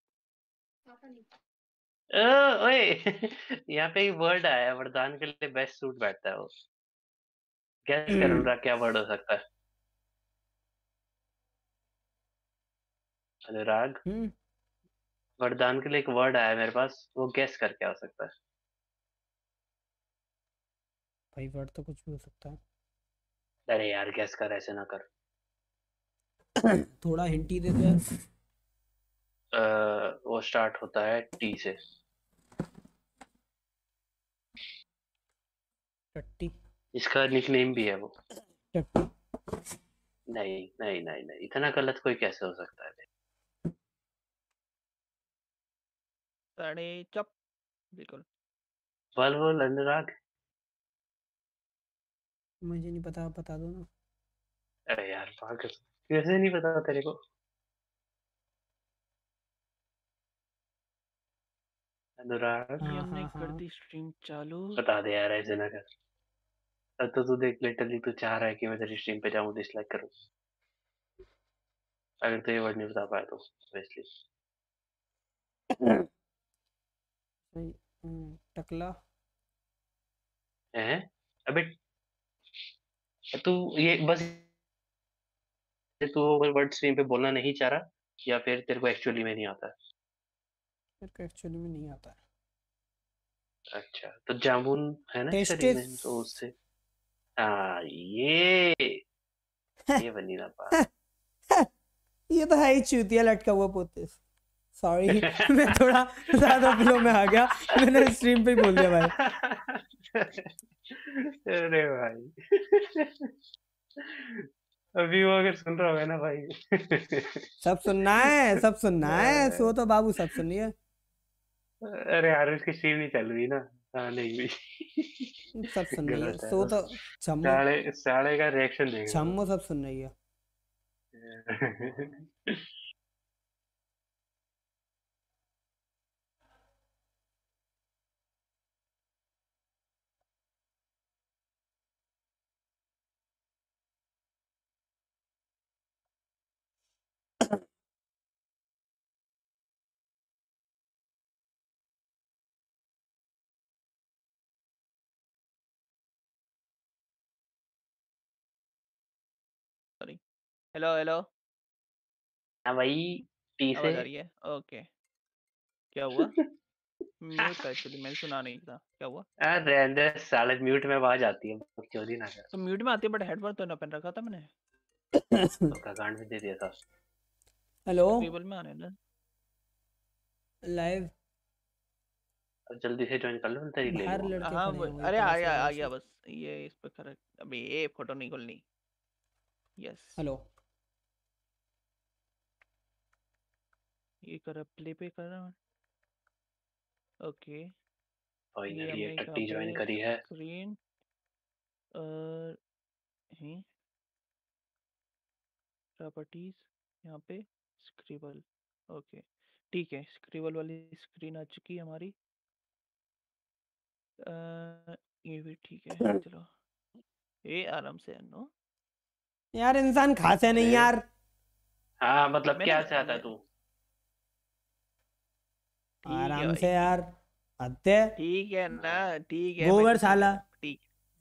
ओ, ओए यहाँ पे एक वर्ड आया है, वरदान के लिए बेस्ट सूट बैठता है वो। गैस कर अनुराग, क्या वर्ड हो सकता है? अनुराग,
हम्म
वरदान के लिए एक वर्ड आया है मेरे पास, वो गैस कर क्या हो सकता है?
भाई वर्ड तो कुछ भी हो सकता है।
अरे यार गैस कर, ऐसे ना कर।
थोड़ा हिंट ही दे दो यार।
अ, वो स्टार्ट होता है टी से।
टट्टी
इसका निकनेम भी है वो।
टट्टी।
नहीं नहीं नहीं नहीं, इतना गलत कोई कैसे हो सकता है?
साढ़े चप बिल्कुल।
बोल बोल अनुराग।
मुझे नहीं पता, आप बता दो ना।
अरे यार पागल, कैसे नहीं पता तेरे को? अनुराग,
ये
हाँ
हमने
हाँ
कर
हाँ।
दी स्ट्रीम चालू।
बता दे यार, ऐसे ना कर। अब तो तू देख, लिटरली तू चाह रहा है कि मैं तेरी स्ट्रीम पे जाऊं, डिसलाइक करूं। अगर तो ये वर्ड नहीं बता पाया तो ऑब्वियसली।
सही। हम्म, टकला।
हैं? अबे तू ये बस, तू वर्ड स्ट्रीम पे बोलना नहीं चाह रहा, या फिर तेरे को एक्चुअली में नहीं आता है?
मेरे को एक्चुअली में नहीं आता है।
अच्छा, तो जामुन है ना इस शरीर
टेस्टिस।
में, तो उससे। हाँ ये ये बनी ना बात।
ये तो है ही चूतिया लटका हुआ पोते। सॉरी मैं थोड़ा ज्यादा फ्लो में आ गया, मैंने स्ट्रीम पे ही बोल दिया भाई।
अरे भाई अभी वो अगर सुन रहा होगा ना भाई
सब सुनना है, सब सुनना है, सो तो बाबू सब सुनिए।
अरे यार उसकी स्ट्रीम नहीं चल रही ना। हाँ नहीं भी
सब सुन रही है,
गलत है
सो
वो।
तो छम्मो
साले साले का रिएक्शन देख रहा
छम्मो सब सुन रही है।
हूँ।
सॉरी। हेलो हेलो,
हाँ भाई, टी से।
आवाज आ रही है? ओके। क्या हुआ? म्यूट था एक्चुअली, मैंने सुना नहीं था। क्या हुआ?
अरे अंदर साले म्यूट में आवाज आती है, चोरी ना कर।
तो म्यूट में आती है, बट हेडफोन तो ना पहन रखा था मैंने।
उसका गांड भी दे दिया था।
हेलो
केबल में आने ना।
लाइव
अब जल्दी से ज्वाइन कर लो, मैं तेरी ले
बाहर
लूंगा मैं।
लड़के
हाँ
खड़े
वो-
हैं, वही
अरे आ
पता
गया
चल रहा
आ
है
गया,
शायद।
बस ये इस पे करेक्ट। अभी ये फोटो नहीं खोलनी। यस।
हेलो
ये कर प्ले पे कर रहा हूँ। ओके ये
फाइनली
हमने
ये
यहाँ
टट्टी ज्वाइन
पे
करी है।
स्क्रीन और प्रॉपर्टीज यहाँ पे स्क्रिबल। ओके ठीक है, स्क्रिबल वाली स्क्रीन आ चुकी है हमारी। अ, ये भी ठीक है, चलो ये आराम से नो।
यार इंसान खासे नहीं
अरे
यार।
हाँ मतलब
मैंने
क्या
कर
चाहता
लिया।
है तू?
ठीक है
आराम
भाई,
से यार। हत्ते
ठीक है ना, ठीक है मैं
गोबर
कुछ नहीं
साला।
कह रहा, ठीक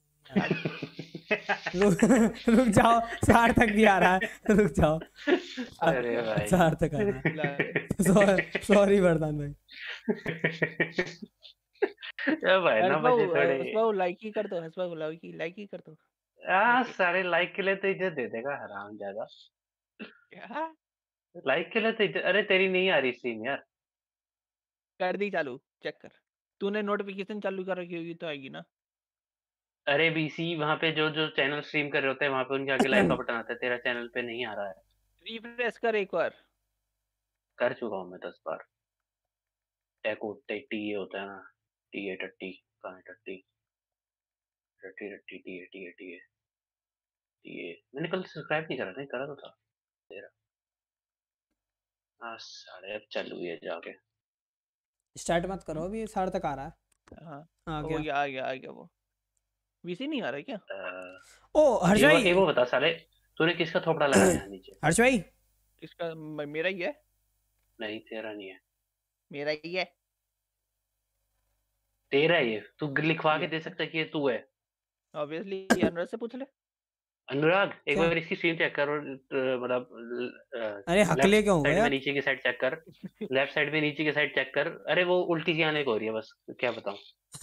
है।
रुक रुक जाओ, सार्थक भी आ रहा है, रुक जाओ।
अरे भाई
सार्थक आ रहा
ला रहे।
है। सॉरी वरदान भाई।
ए भाई ना
हर्ष भाऊ,
बजे थोड़े।
हर्ष भाऊ लाइक ही कर दो, हर्ष भाऊ लाइक ही लाइक ही कर दो।
हाँ
ओके
सारे लाइक के लिए तो इज्जत दे देगा हराम ज्यादा।
क्या
लाइक के लिए तो इज्जत। अरे तेरी नहीं आ रही सीन यार।
कर दी चालू, चेक कर। तूने नोटिफिकेशन चालू कर रखी होगी तो आएगी ना।
अरे बीसी वहां पे जो जो चैनल स्ट्रीम कर रहे होते हैं वहां पे उनके आगे लाइक का बटन आता है, तेरा चैनल पे नहीं आ रहा है।
रिफ्रेश कर एक बार।
कर चुका हूँ मैं दस बार। टैको टी ये होता है ना, टी ए टट्टी कहाँ है टट्टी, टट्टी टट्टी T A T A T A T A. मैंने कल सब्सक्राइब नहीं करा, नहीं करा तो था तेरा। हाँ साढ़े अब चालू है जाके।
स्टार्ट मत करो, अभी सार्थक आ रहा है।
हाँ
आ
ओ
गया।
ये आ गया आ गया वो। वीसी नहीं आ रहा है क्या?
अ,
ओ हर्ष
ये वो,
भाई।
ये वो बता साले, तूने किसका थोपड़ा लगाया है नीचे?
हर्ष भाई
इसका म- मेरा ही है,
नहीं तेरा नहीं है,
मेरा ही है।
तेरा है ये। तू लिखवा के
ये
दे सकता है कि ये तू है।
ऑब्वियसली अनुराग से पूछ ले।
अनुराग एक
क्या?
बार इसकी स्क्रीन चेक कर, और अ, मतलब
अरे हकले
लेफ्ट
क्यों हो
साइड
गया?
में नीचे की साइड चेक कर। लेफ्ट साइड में नीचे की साइड चेक कर। अरे वो उल्टी सी आने को हो रही है बस, क्या बताऊं।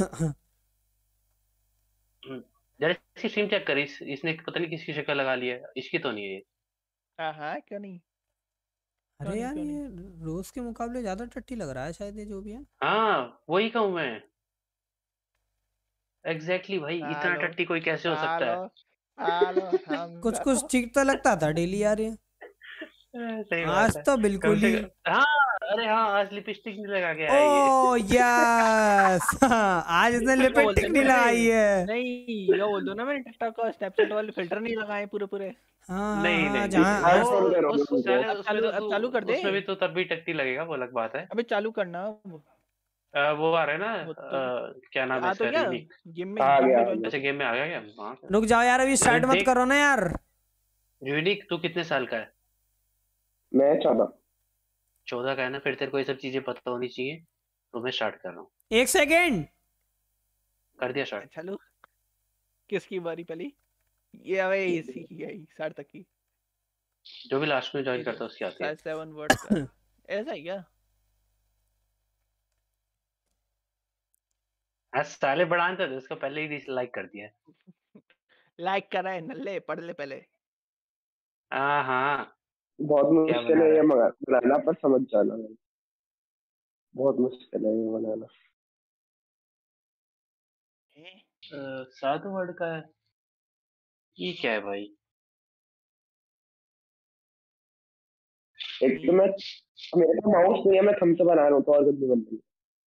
हम्म, जरा इसकी स्क्रीन चेक कर। इस, इसने पता नहीं किसकी शक्ल लगा ली है, इसकी तो नहीं है ये।
हाँ हाँ क्यों नहीं, क्यों
अरे
नहीं
यार
क्यों नहीं।
ये रोज के मुकाबले ज्यादा टट्टी लग रहा है शायद, ये जो भी है।
हाँ वही कहूँ मैं। एग्जैक्टली भाई, इतना
हेलो
टट्टी कोई कैसे हो सकता
हेलो
है?
हेलो हम
कुछ कुछ ठीक तो लगता था डेली यार ये।
सही
आज
बात है।
तो
कम
बिल्कुल
से
ही।
कम हाँ, अरे हाँ आज लिपस्टिक नहीं लगा के आया ये।
Oh yes. आज इसने
ये बोल
लिपस्टिक
दो
नहीं
ना
लगाई
मैंने,
है।
नहीं ये बोल दो ना मैंने टिकटॉक और स्नैपचैट वाले फिल्टर नहीं लगाए पूरे पूरे।
हाँ हाँ
नहीं
हाँ,
नहीं
जहाँ
नहीं,
आज
वो
करो
उस
मेरे को।
साले
अब
उसमें
चालू
तो
अब चालू कर
तू
दे।
उसमें भी तो तब भी टट्टी लगेगा, वो अलग बात है।
अबे चालू करना अब।
अ, वो आ रहा है ना,
वो तो
अ, क्या नाम है
आ तो
इसका,
गया
यूनिक।
गेम में,
आ
गेम
गया
में
आ
ज्वाइन
गया।
अच्छा
तो।
गेम में आ गया क्या? हाँ क्या?
रुक जाओ यार, अभी
अरे
स्टार्ट मत
देख,
करो ना यार।
यूनिक तू कितने साल का है?
मैं चौदह।
चौदह का है ना, फिर तेरे को ये सब चीजें पता होनी चाहिए। तो मैं स्टार्ट कर रहा हूँ।
एक सेकेंड।
कर दिया स्टार्ट।
चलो किसकी बारी पहली? ये अबे इसी की है, साठ तक की।
जो भी लास्ट में ज्वाइन
ये
करता है उसकी आती है।
सेवन वर्ड का ऐसा ही क्या?
हाँ साले बढ़ान तो दे, उसको पहले ही डिसलाइक कर दिया है।
लाइक करा है नल्ले, पढ़ ले पहले।
हाँ हाँ।
बहुत
क्या
मुश्किल
बना
है
रहा
ये
है?
मगर बनाना, पर समझ जाना भाई। बहुत मुश्किल है ये बनाना।
हैं?
अ, सात वर्ड का है। ये क्या है भाई?
एक तो मैं, मेरे पास माउस नहीं है, मैं थंब से बना रहा हूँ तो और कुछ नहीं बन रही।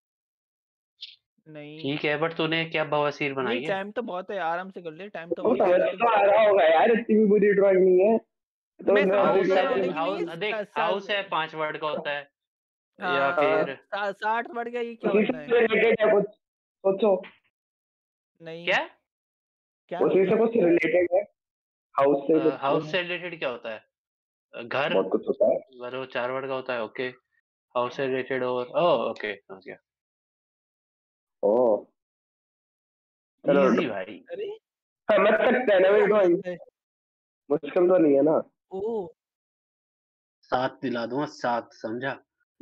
नहीं
ठीक है बट तूने क्या बवासीर
नहीं
बनाई है?
टाइम तो बहुत है, आराम से कर ले, टाइम तो
वो
बहुत है
समझ
लेकिन
तो आ रहा होगा यार, इतनी भी बुरी ड्राइंग नहीं है तो
मैं
मैं
समझ
हाउस
तो
वीडियो
रहा हूँ
है,
लेकिन
हाउस
ये
देख,
सा-
हाउस है
सा-
पांच वर्ड का होता है। या
हाँ
फिर
सा- साठ वर्ड का ये क्या
उसी
होता है?
से रिलेटेड है कुछ, सोचो।
नहीं
क्या?
क्या
उसी
होता
से
है?
कुछ रिलेटेड है, हाउस से
हाउस
रिलेटेड
से
है।
रिलेटेड क्या होता है? अ, घर।
बहुत कुछ होता है।
घर वो चार वर्ड का होता है, ओके। हाउस से रिलेटेड और ओ ओके समझ गया।
ओ चलो,
इजी भाई।
अरे
समझ सकते हैं ना
ये
मेरी
समझ
ड्राइंग,
सकते हैं।
मुश्किल तो नहीं है ना।
ओ
सात दिला दूंगा, सात समझा।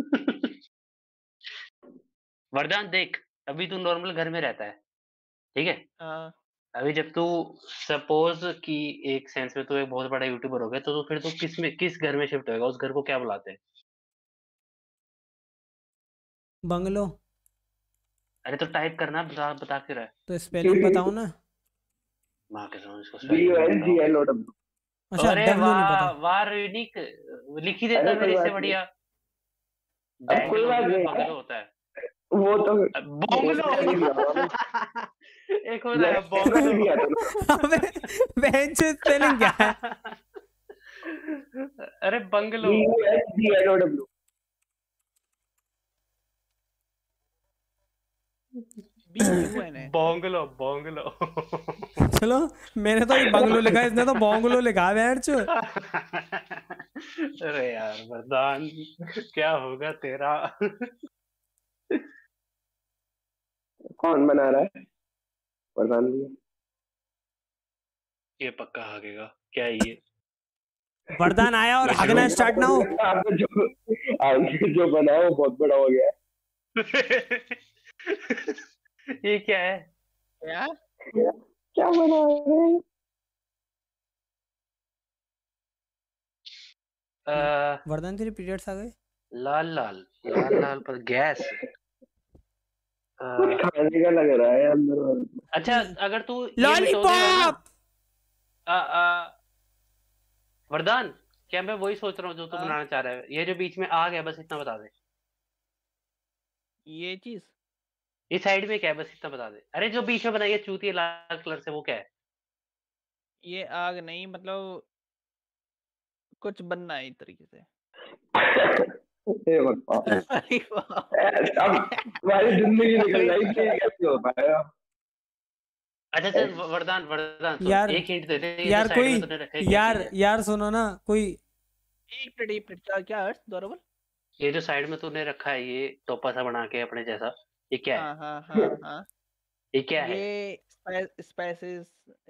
वरदान देख, अभी तू नॉर्मल घर में रहता है, ठीक है?
हाँ
अभी जब तू सपोज कि एक सेंस में तू एक बहुत बड़ा यूट्यूबर हो गया, तो, तो फिर तू किस में किस घर में शिफ्ट होएगा? उस घर को क्या बुलाते हैं?
बंगलो।
अरे तो टाइप करना, बता बता के रहा है।
तो स्पेलिंग बताओ ना।
माँ के समझ इसको
बी
स्पेलिंग
यू
नहीं
एन
पता
जी
होगी।
L O W.
अच्छा
अरे
डब्ल्यू नहीं
वाह
पता।
वाह यूनिक, लिख ही देता
अरे
मेरे
कोई
इससे
बात नहीं,
बढ़िया।
अब कोई बात
बैंगलो में
नहीं
बंगलो होता है।
वो तो
बंगलो एक हो रहा है बंगलो।
अबे बेंच स्पेलिंग क्या है?
अरे bungalow.
B U S D L O W
B U N है।
Bungalow bungalow.
चलो मैंने तो ये बंगलो लिखा है, इसने तो बंगलो लिखा है बेंच।
अरे यार वरदान क्या होगा तेरा?
कौन बना रहा है? प्रधान जी।
ये पक्का हागेगा क्या ये?
वरदान आया और हगना स्टार्ट ना हो।
आपने जो आपने जो बनाया वो बहुत बड़ा हो गया है।
ये क्या है?
क्या
क्या बना रहे हैं?
अ,
वरदान तेरे पीरियड्स आ गए?
लाल लाल लाल लाल पर गैस। अ,
कुछ खाने का लग रहा है अंदर वाले।
अच्छा अगर तू ये मिटो देगा ना।
लॉलीपॉप।
अ, अ, वरदान क्या मैं वही सोच रहा हूँ जो तू
हाँ।
बनाना चाह रहा है? ये जो बीच में आग है बस इतना बता दे।
ये चीज
ये साइड में क्या है बस इतना बता दे। अरे जो बीच में बनाई है चूती है लाल कलर से वो क्या है?
ये आग नहीं, मतलब कुछ बनना है इस तरीके से।
हे भगवान,
अरे वाह।
अब हमारी जिंदगी निकल रही थी, कैसे हो पाएगा?
अच्छा चल व- वरदान वरदान सुन,
यार
एक हिंट दे दे। ये जो
यार
साइड
कोई
में तूने रखा है क्या
यार
चीज़ है?
यार सुनो ना कोई।
एक मिनट एक मिनट, क्या क्या अर्थ दोबारा बोल।
ये जो साइड में तूने रखा है ये टोपा सा बना के अपने जैसा, ये क्या है?
हाँ हाँ हाँ हाँ।
ये क्या है?
ये स्पाइसेस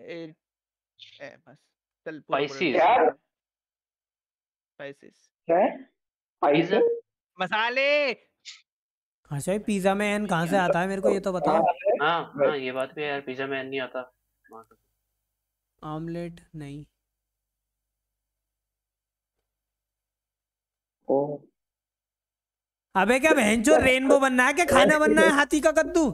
बस चल पूरा पूरा
स्पाइसेस।
क्या
स्पाइसेस
है?
पिज्जा।
पैसे?
मसाले।
अच्छा ये पिज्जा में एन कहाँ से आता है मेरे को ये तो बताओ।
हाँ हाँ ये बात भी है यार, पिज्जा में नहीं आता।
ऑमलेट नहीं।
ओ
अबे क्या भैंचो रेनबो बनना है क्या? खाना बनना है हाथी का कद्दू?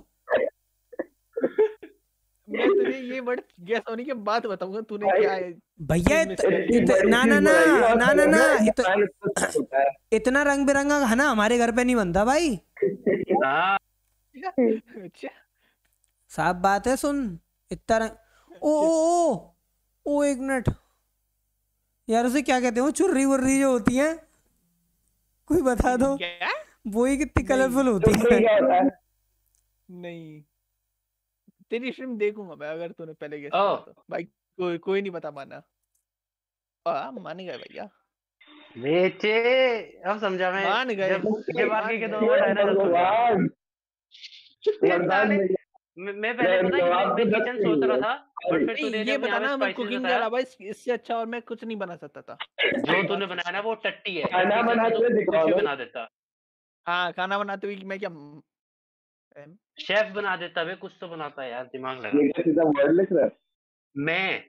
मैं तुझे ये वर्ड गैस होने के बाद बताऊंगा तूने क्या है।
भैया
इसमें
इत,
spelling
इत,
है।
ना ना ना ना ना ना इत,
होता है।
इतना रंग बिरंगा खाना हमारे घर पे नहीं बनता भाई।
हाँ
अच्छा
साफ बात है सुन। इतना रंग ओ ओ ओ ओ एक मिनट यार, उसे क्या कहते हो? चुर्री वुर्री जो होती है, कोई बता दो।
क्या?
वो ही कितनी
नहीं।
कलरफुल होती
तो
है।
क्या होता है?
नहीं, तेरी स्ट्रीम देखूंगा मैं अगर तूने पहले गेस
ओ।
किया तो। भाई कोई कोई नहीं बता पाना। आ, मान गए भैया,
बेचे। अब समझा मैं।
मान गए
जब जब
मान
आगे के दो
गए।
वर्ड आए ना तब समझा।
भगवान,
ये
वरदान
साले
मिल
मैं मैं पहले पता है कि मैं,
जवाब
मैं
तो दस
किचन
नहीं
सोच रहा
हुए।
था, बट फिर
नहीं
तूने
ये
जब यहाँ पे
बताना, मैं
स्पाइसेस
कुकिंग के
बताया,
अलावा इस- इससे अच्छा और मैं कुछ नहीं बना सकता था।
जो तूने बनाया ना वो टट्टी है।
खाना
किचन
बना
में तो
के
कुछ
दिखाओ
भी
ना।
बना देता।
हाँ खाना बनाते हुए मैं क्या एम?
शेफ बना देता वे, कुछ तो बनाता है यार, दिमाग लगा।
ये क्या सीधा वर्ड लिख रहा है?
मैं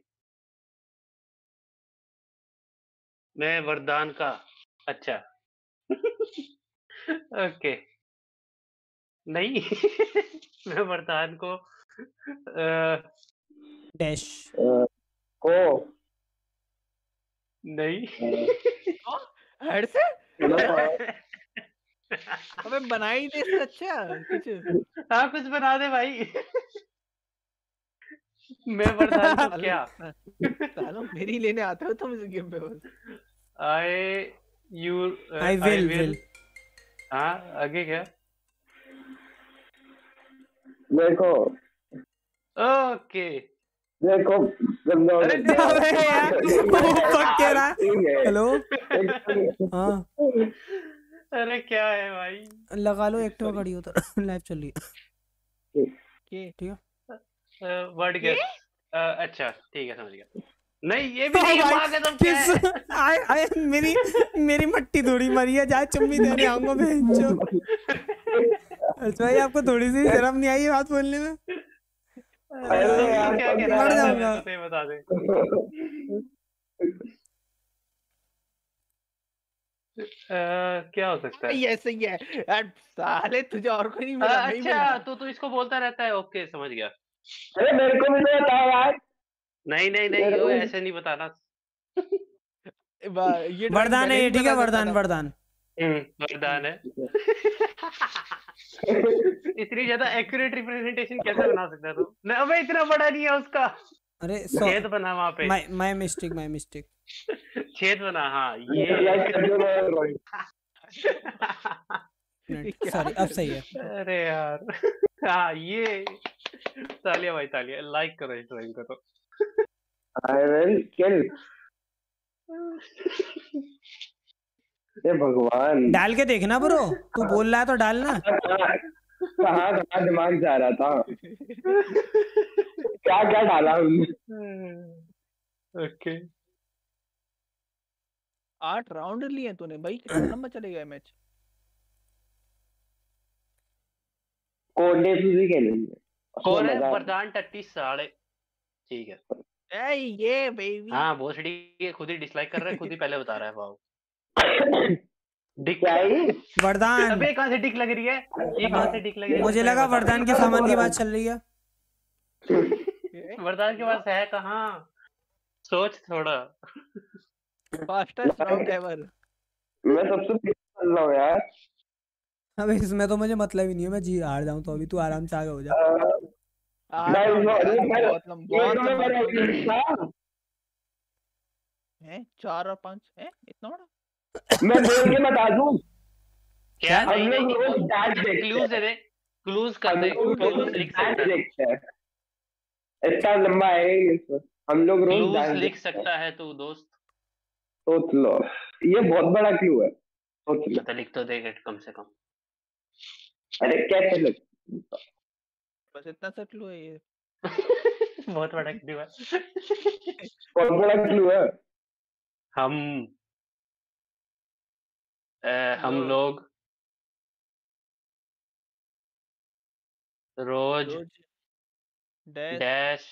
मैं वरदान का। अच्छा। ओके। नहीं। मैं वरदान को अ,
डैश।
अ, को
नहीं।
हेड से
चलो
अबे बना ही दे इससे अच्छा कुछ।
हाँ कुछ बना दे भाई। मैं वरदान को क्या?
सालो मेरी लेने आते हो तुम इस गेम पे बस।
I U
I will will
हाँ आगे क्या?
देखो
ओके।
देखो गंदा हो
अरे
गया।
अबे यार वो फक कह रहा है।
ठीक है।
हेलो
एक-
हाँ
अरे क्या है भाई?
लगा लो, एक्टिवा खड़ी हो तो लाइव चल रही है।
के
ठीक है।
वर्ड
ये?
गेस। अच्छा ठीक है समझ गया। नहीं ये भी
ओ
नहीं है,
भाई,
माँ कसम क्या
किस
है?
आए आए मेरी मेरी मट्टी थोड़ी मरी है, जा चुम्मी देने आऊंगा बेंचो। अच्छा भाई आपको थोड़ी सी शर्म नहीं आई ये बात बोलने में?
अरे
तो
यार,
क्या
तो
कहना
मर
चाहता है
जाऊंगा।
तो सही बता दे। अ, क्या हो सकता है?
ये सही है यार, साले तुझे और कोई नहीं
अ,
मिला, नहीं मिला।
अच्छा तो तू इसको बोलता रहता है, ओके समझ गया।
अरे मेरे को भी तो बताओ यार।
नहीं नहीं नहीं
मेरे
वो
को
ऐसे नहीं बताना।
वाह, ये drawing
वरदान
पहले
है ये,
नहीं
ठीक है
बना सकता
वरदान
था।
वरदान।
हम्म, वरदान है। इतनी ज्यादा एक्यूरेट रिप्रेजेंटेशन कैसे बना सकता तू? नहीं, अबे इतना बड़ा नहीं है उसका।
अरे सो
छेद बना वहां पे।
My my mistake my mistake
छेद बना, हाँ ये।
सॉरी, अब सही है।
अरे यार, हाँ ये। तालियां भाई तालियां, लाइक करो इस ड्राइंग को तो।
I will kill. ये भगवान,
डाल के देखना ब्रो, तू बोल रहा है तो डालना।
कहाँ कहाँ दिमाग जा रहा था, क्या क्या डाला हमने।
ओके,
आठ राउंड लिए तूने भाई, कितना लंबा चलेगा मैच?
कोडे भी खेलेंगे।
कौन है? वरदान टट्टी साढ़े। ठीक है।
ए ये बेबी,
हाँ भोसड़ी ये खुद ही डिसलाइक कर रहा है, खुद ही पहले बता रहा है। वाओ, डिक
क्या ही?
वरदान,
अबे कहाँ से डिक लग रही है? ये कहाँ से डिक लग रही है?
मुझे लगा वरदान के सामान की बात चल रही है।
वरदान के पास है कहाँ? सोच थोड़ा।
Fastest round ever.
मैं सबसे पीछे चल रहा हूँ यार।
अबे इसमें तो मुझे मतलब ही नहीं है, मैं जी हार जाऊं तो अभी तू आराम से आगे हो जा।
आठ
नहीं,
round
वो-
यार,
ये मेरा-
बहुत लंबा, बहुत
ये तो
लंबा
मेरा
process
idea था।
है। चार और पांच है इतना बड़ा?
मैं बोल के बता दूं,
क्या?
हम
नहीं
लोग
नहीं,
रोज डैश देखते
क्लूज दे
हैं।
दे, क्लूज कर
हम
दे,
लोग
क्लूज
रोज
लिख
डैश
सकता है।
देखते हैं। इतना लंबा है ही नहीं सर। हम लोग रोज
क्लूज
डैश
लिख
देखते हैं।
सकता है तू दोस्त।
सोच लो, ये बहुत बड़ा क्लू है, सोच लो।
तो लिख तो देगा कम से कम।
अरे कैसे लग,
बस इतना सा क्लू है ये।
बहुत बड़ा क्लू है।
बहुत बड़ा क्लू है।
हम अ, हम
लो।
लोग रोज
रोज डैश
डैश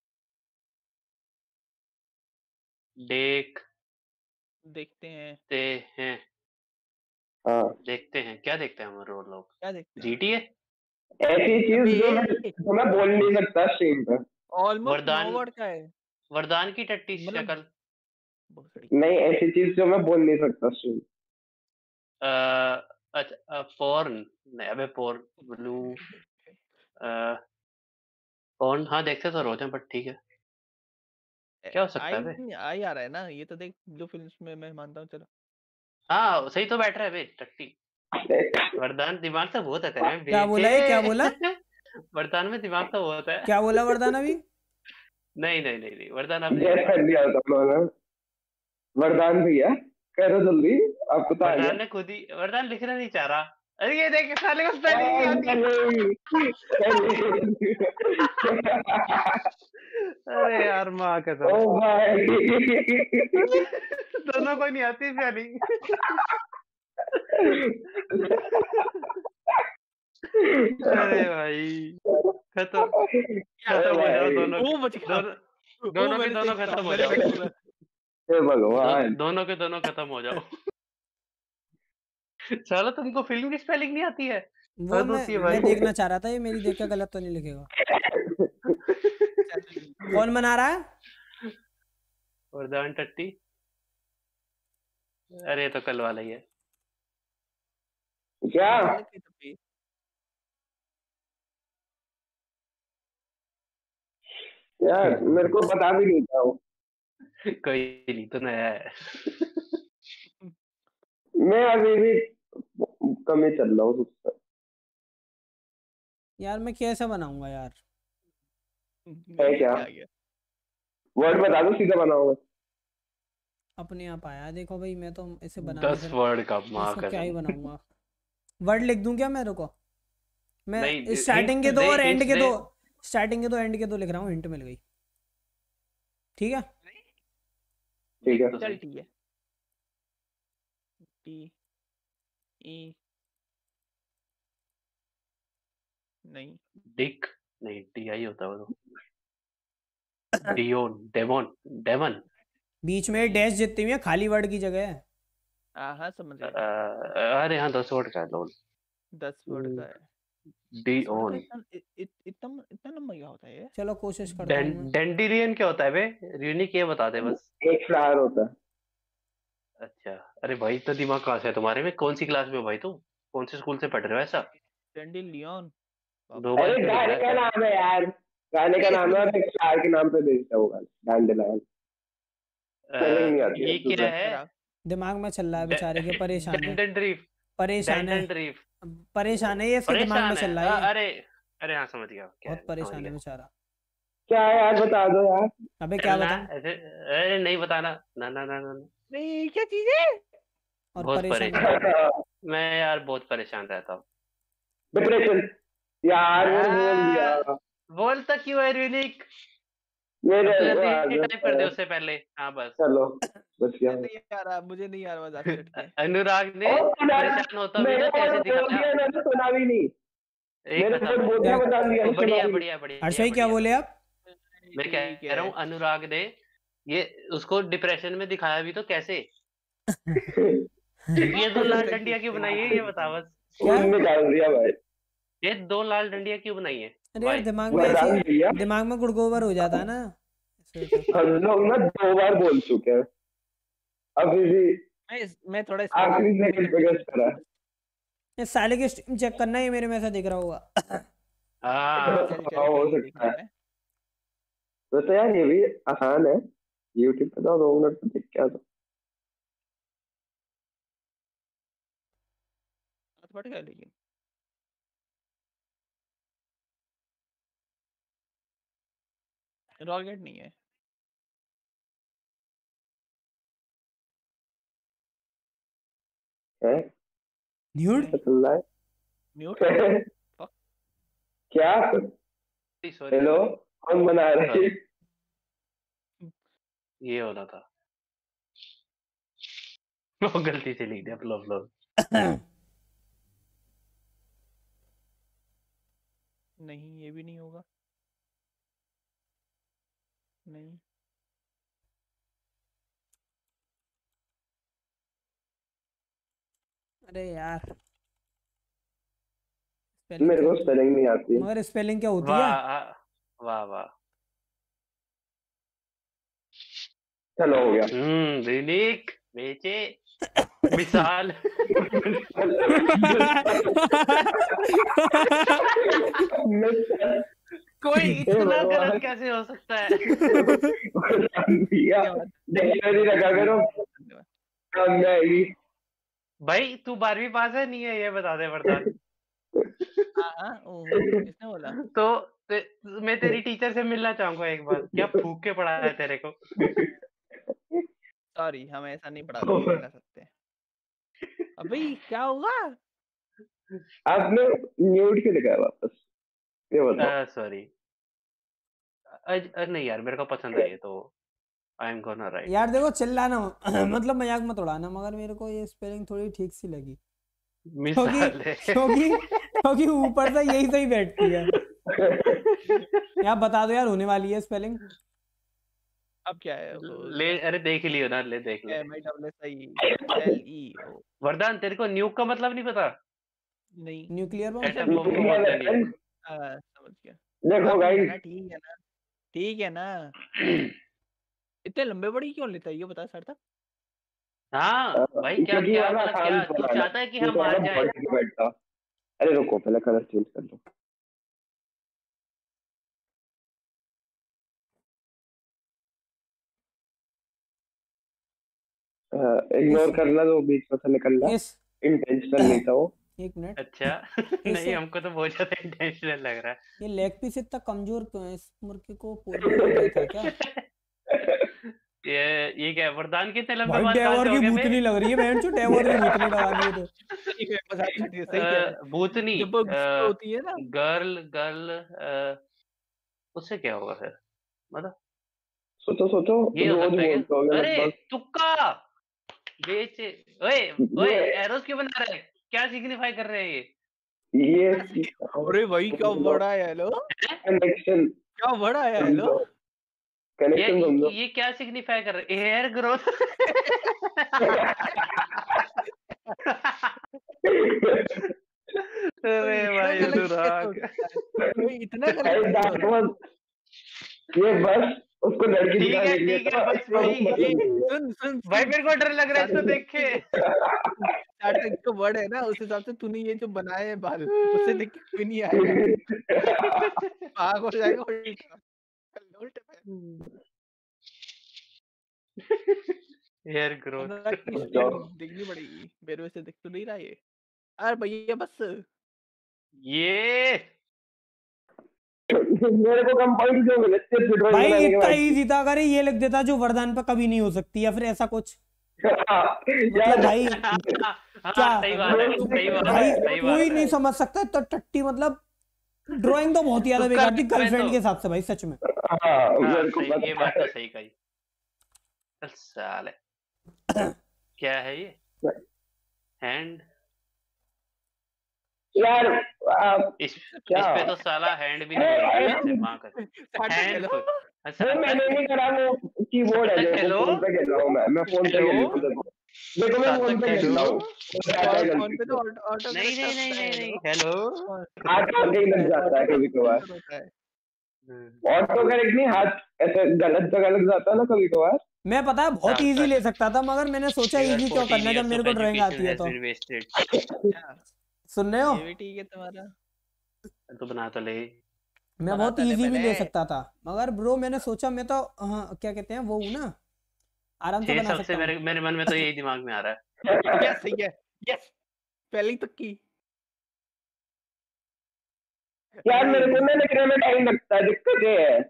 देख
देखते हैं।
ते हैं।
हाँ,
देखते हैं क्या? देखते हैं हम रोज लोग?
क्या देखते हैं?
जीटीए।
ऐसी चीज जो मैं जो मैं बोल नहीं सकता स्ट्रीम पे।
ऑलमोस्ट नौ
वरदान,
वर्ड का है।
वरदान की टट्टी
मतलब
शक्ल।
भोसड़ी।
नहीं, ऐसी चीज जो मैं बोल नहीं सकता स्ट्रीम।
अ, अच्छा, पोर्न नहीं, अबे पोर्न ब्लू पोर्न, हाँ देखते तो रोज हैं, बट ठीक है। क्या हो सकता है बे?
आई आई आ रहा है ना ये तो, देख जो फिल्म्स में मैं मानता हूँ। चलो
हाँ सही तो बैठ रहा है बे टट्टी। वरदान दिमाग तो बहुत है तेरे में
क्या बोला ये, क्या बोला?
वरदान में दिमाग तो बहुत है।
क्या बोला वरदान अभी?
नहीं नहीं नहीं नहीं, वरदान अब नहीं
गैस कर लिया था उन्होंने। वरदान भैया करो जल्दी, आपको तो आ
वरदान
गया।
ने खुद ही, वरदान लिखना नहीं चाह रहा। अरे ये देख साले को स्पेलिंग नहीं आती। अरे यार माँ
ओ
कसम,
भाई,
दोनों को नहीं आती स्पेलिंग। अरे भाई खत्म, खत्म हो जाओ दोनों
वो
के-
बच गया।
दोनों दोनों के दोनों खत्म हो जाओ।
हे भगवान,
दो, दोनों के दोनों खत्म हो जाओ। चलो तुमको फिल्म की स्पेलिंग नहीं आती है?
वो
हद
मैं
होती है
मैं
भाई।
देखना चाह रहा था, ये मेरी देख के गलत तो नहीं लिखेगा। कौन बना रहा है?
वरदान टट्टी। अरे तो कल वाला ही है।
क्या यार, मेरे को पता भी नहीं था वो।
कोई नहीं, तो नया है।
मैं अभी भी कम ही चल रहा हूँ उससे।
यार मैं कैसे बनाऊंगा यार?
है क्या? वर्ड बता दो, सीधा बनाऊंगा।
अपने आप आया, देखो भाई मैं तो इसे बना
दस वर्ड का माँ
इसको क्या ही
कसम।
बनाऊंगा? वर्ड लिख दूं क्या मेरे को? मैं
नहीं,
स्टार्टिंग के
hint
दो
दे,
और एंड
hint
के
दे।
दो, स्टार्टिंग के दो एंड के दो लिख रहा हूँ, हिंट मिल गई। ठीक है
ठीक है।
तो
चल
सही।
ठीक है। टी ई नहीं,
डिक नहीं, डी आई होता है वो तो। Dion, demon, daemon.
बीच में डैश जितनी हुई है खाली वर्ड की जगह है।
हाँ हाँ समझ
अ,
गया।
अरे हाँ दस वर्ड का है लोल।
दस वर्ड का है।
डियोन।
इतना इत- इतना इतना लंबा क्या होता है ये?
चलो कोशिश करता हूँ मैं।
डेंडिलियन क्या होता है बे? यूनिक ये बता दे बस।
एक फ्लावर होता है।
अच्छा, अरे भाई इतना दिमाग कहाँ से है तुम्हारे में? कौन सी क्लास में हो भाई तुम? कौन से स्कूल से पढ़ रहे हो ऐसा?
Sandy Leone. बाप
दो
रे।
बार
अरे
क्यों निकला
गाने का
ऐसा?
नाम है यार, गाने का नाम है और एक स्टार के नाम पे बेचता होगा, डैंडेलाइन। स्पेलिंग नहीं
अ,
आती है
ये क्या
तुझे?
है?
खराब।
दिमाग में चल रहा है बेचारे के, परेशान है,
डैंडन ड्रीफ।
परेशान है,
डैंडन ड्रीफ।
परेशान है, ये इसके दिमाग में
परेशान है।
चल रहा
अ,
है ये,
अरे अरे हाँ समझ गया क्या है,
बहुत
समझ
परेशान है
गया।
बेचारा।
क्या है यार, बता दो यार।
अबे क्या
चलना
बताऊं?
ऐसे, अरे नहीं बताना, ना ना ना ना ना।
नहीं क्या चीज है?
और
बहुत
परेशान है।
परेशान है। मैं यार बहुत परेशान रहता हूँ।
डिप्रेशन। यार मैंने बोल दिया।
आ, बोलता क्यों है यूनिक?
मेरे
अब तो
वो
जल्दी
आदत
टाइप कर
है।
दे उससे पहले। हाँ बस।
चलो बच गया।
मुझे नहीं आ रहा, मुझे नहीं आ रहा मजाक छट के।
अनुराग ने
और सुना,
परेशान होता भी
मेरे
ना
को
कैसे
बोल
दिखाया?
दिया, मैंने सुना भी नहीं।
एक
मेरे
खत्म।
को बोल
क्या?
दिया, बता दिया,
ओ,
मैं सुना
बढ़िया
भी नहीं।
बढ़िया बढ़िया
हर्ष भाई क्या
बढ़िया।
बोले आप?
मैं
ठीक
कह रहा
है।
हूँ अनुराग ने ये उसको डिप्रेशन में दिखाया भी तो कैसे? ये दो लाल डंडियां क्यों बनाई है ये बता बस।
क्या?
खून निकाल दिया भाई।
ये दो लाल डंडियां क्यों बनाई है
अरे यार
भाई?
दिमाग में
बता
ऐसे,
दिया।
दिमाग में गुड़गोबर हो जाता है ना, ऐसे होता है।
हम लोग ना दो बार बोल चुके हैं, अभी भी
मैं इस- मैं थोड़ा
आखिरी
spelling
सेकंड पे गेस करा।
ये साले की स्ट्रीम चेक करना है, मेरे में ऐसा दिख रहा होगा।
हाँ
चल चल
हाँ, हो
कहीं
सकता है।
देखना है।
तो, तो यार ये भी आसान है, यूट्यूब पे तो दो मिनट में देख के आ जाओ।
हाथ फट गया लेकिन। रॉकेट नहीं है।
है
न्यूड?
क्या चल रहा
म्यूट।
है? क्या?
सॉरी
हेलो,
सॉरी
कौन बना रहा है?
ये होना था। वो गलती से लिख दिया फ्लो फ्लो।
नहीं ये भी नहीं होगा। नहीं
अरे यार
मेरे
स्पेलिंग
को स्पेलिंग नहीं आती।
मगर स्पेलिंग क्या होती है?
वाह वाह वाह।
चलो हो गया।
हम्म यूनिक बेचे मिसाल। कोई इतना गलत कैसे हो सकता है?
डिक्शनरी रखा करो, काम में आएगी।
भाई तू बारहवीं पास है नहीं है ये बता दे वरदान।
हाँ हाँ ओहो, किसने बोला?
तो ते, मैं तेरी टीचर से मिलना चाहूंगा एक बार, क्या फूक के पढ़ा है तेरे को?
सॉरी हम ऐसा नहीं पढ़ा कर सकते। अबे क्या होगा?
आपने म्यूट क्यों लिखा है वापस, ये बताओ।
सॉरी नहीं यार मेरे को पसंद है ये तो आई एम गोना राइट।
यार देखो चिल्लाना मतलब मजाक मत उड़ाना, मगर मेरे को ये स्पेलिंग थोड़ी ठीक सी लगी, क्योंकि
मिसाल है।
क्योंकि क्योंकि ऊपर से यही सही बैठती है। यार बता दो यार, होने वाली है स्पेलिंग।
अब क्या है?
ले अरे देख ही लियो ना, ले देख ले।
M I double S I L E O.
Vardan तेरे को न्यूक का मतलब नहीं पता?
नहीं
न्यूक्लियर बम।
एटम बम को बोलते हैं न्यूक।
हाँ, समझ गया।
देखो
अब
गाइस,
है ना, ठीक है ना, ठीक है ना। इतने लंबे बड़ी क्यों लेता है ये बता सर था।
हाँ भाई क्या
क्योंकि
क्या
वाला
मतलब
आसान
क्या तू
बनाना,
चाहता है कि
ये
हम
तो
हार
एकदम
जाए?
बॉडी की बैठता। अरे रुको पहले कलर चेंज कर दो। इग्नोर
इस-
करना जो बीच में से निकलना,
इस
इंटेंशनल नहीं था वो।
एक मिनट,
अच्छा नहीं हमको तो बहुत ज्यादा इंटेंशनल लग रहा
ये लेग पीस इतना कमजोर क्यों है? इस मुर्गे को पोलियो हो गया था क्या?
है। ये ये क्या है? वरदान कितने लंबे
भाई
बाल कहाँ
डेवर
से
की
हो गए
भूतनी
बे?
लग रही है, बहन चो डेवर की भूतनी लगानी है तो।
सही है, मजाक छट गया, सही कह रहा है।
अ, भूतनी
जब वो गुस्से होती है ना।
गर्ल गर्ल उससे क्या होगा फिर मतलब?
सोचो सोचो,
ये हो
रोज
सकता है
बोलते होगे
क्या? अरे
लगभग।
तुक्का बेच। ओए ओए
ये
एरोस क्यों बना रहा है? क्या सिग्निफाई कर रहे हैं ये?
ये
अरे भाई क्या बड़ा है, हेलो
कनेक्शन
क्या बड़ा है, हेलो।
समझो,
ये
कनेक्शन समझो।
ये क्या सिग्निफाई कर रहे हैं? Hair growth. अरे
कोई इतना
भाई
गलत कैसे हो
अनुराग।
सकता है? कोई इतना गलत
अरे
कैसे हो
डांट
सकता है?
मत, ये बस उसको लड़की
ठीक
दिखा
है
देंगे
ठीक
तो
है बस
उसको
वही
पसंद नहीं है।
सुन सुन
भाई
सुन
मेरे को डर लग रहा है इसको देख के।
चार तक जो वर्ड है ना उस हिसाब से तूने ये जो बनाए हैं बाल उससे देख के कोई नहीं आएगा आग हो जाएगा उल्टा उल्टे पे
हेयर ग्रोथ।
अनुराग की
तो
स्ट्रीम देखनी पड़ेगी मेरे वैसे दिख तो नहीं रहा ये अरे भैया बस
ये
मेरे को कम पॉइंट क्यों मिले सिर्फ ड्राइंग
भाई
बनाने के
इतना
बाद?
इजी था, अगर ये लिख देता जो वरदान पे कभी नहीं हो सकती या फिर ऐसा कुछ, मतलब
यार
भाई
हाँ
क्या
सही बात है सही बात
भाई
है सही बात
कोई
है।
नहीं समझ सकता तो टट्टी, मतलब ड्राइंग तो बहुत ही ज्यादा
तुक्का
बेकार थी
लगा है
गर्लफ्रेंड
तो।
के हिसाब से भाई, सच में।
हाँ
हाँ
मेरे को
सही,
पता
ये बात तो
है।
सही कही। चल साले क्या है ये हैंड?
यार आप
इस
क्या?
इस पे तो साला हैंड भी नहीं
अरे,
बोलते
अरे,
वैसे माँ का
सार्थक
हैंड।
हेलो
वो मैंने नहीं करा, वो कीबोर्ड है, देखो
हेलो?
फोन पे खेल रहा हूँ मैं मैं फोन पे खेल रहा हूँ, देखो देखो मैं फोन पे खेल रहा हूँ। हो जाता है
फोन पे
गलती
तो
से।
ऑटो
नहीं नहीं नहीं नहीं नहीं हेलो।
हाथ आगे ही लग जाता है कभी कभार।
होता है
ऑटो करेक्ट नहीं, हाथ ऐसे गलत जगह लग जाता है ना कभी कभार।
मैं पता है बहुत
हाँ,
इजी
सर।
ले सकता था, मगर मैंने सोचा
Your
इजी क्यों
fourteen
करना है जब
years
मेरे
of
को ड्राइंग
education
आती है
has
तो।
been wasted।
क्या
सुन रहे हो,
ये भी ठीक है तुम्हारा
तो बना तो ले।
मैं
बना
बहुत
तो ले
इजी भी ले
पहले।
सकता था, मगर ब्रो मैंने सोचा मैं तो हाँ, क्या कहते हैं वो हूँ ना, आराम से
छह
बना
सबसे
सकता
मेरे
हूँ।
मेरे मन में तो यही दिमाग में आ रहा है।
यस सही है यस पहले ही तक की
यार
अरे
मेरे को ना लिखने में टाइम लगता है, दिक्कत ये है।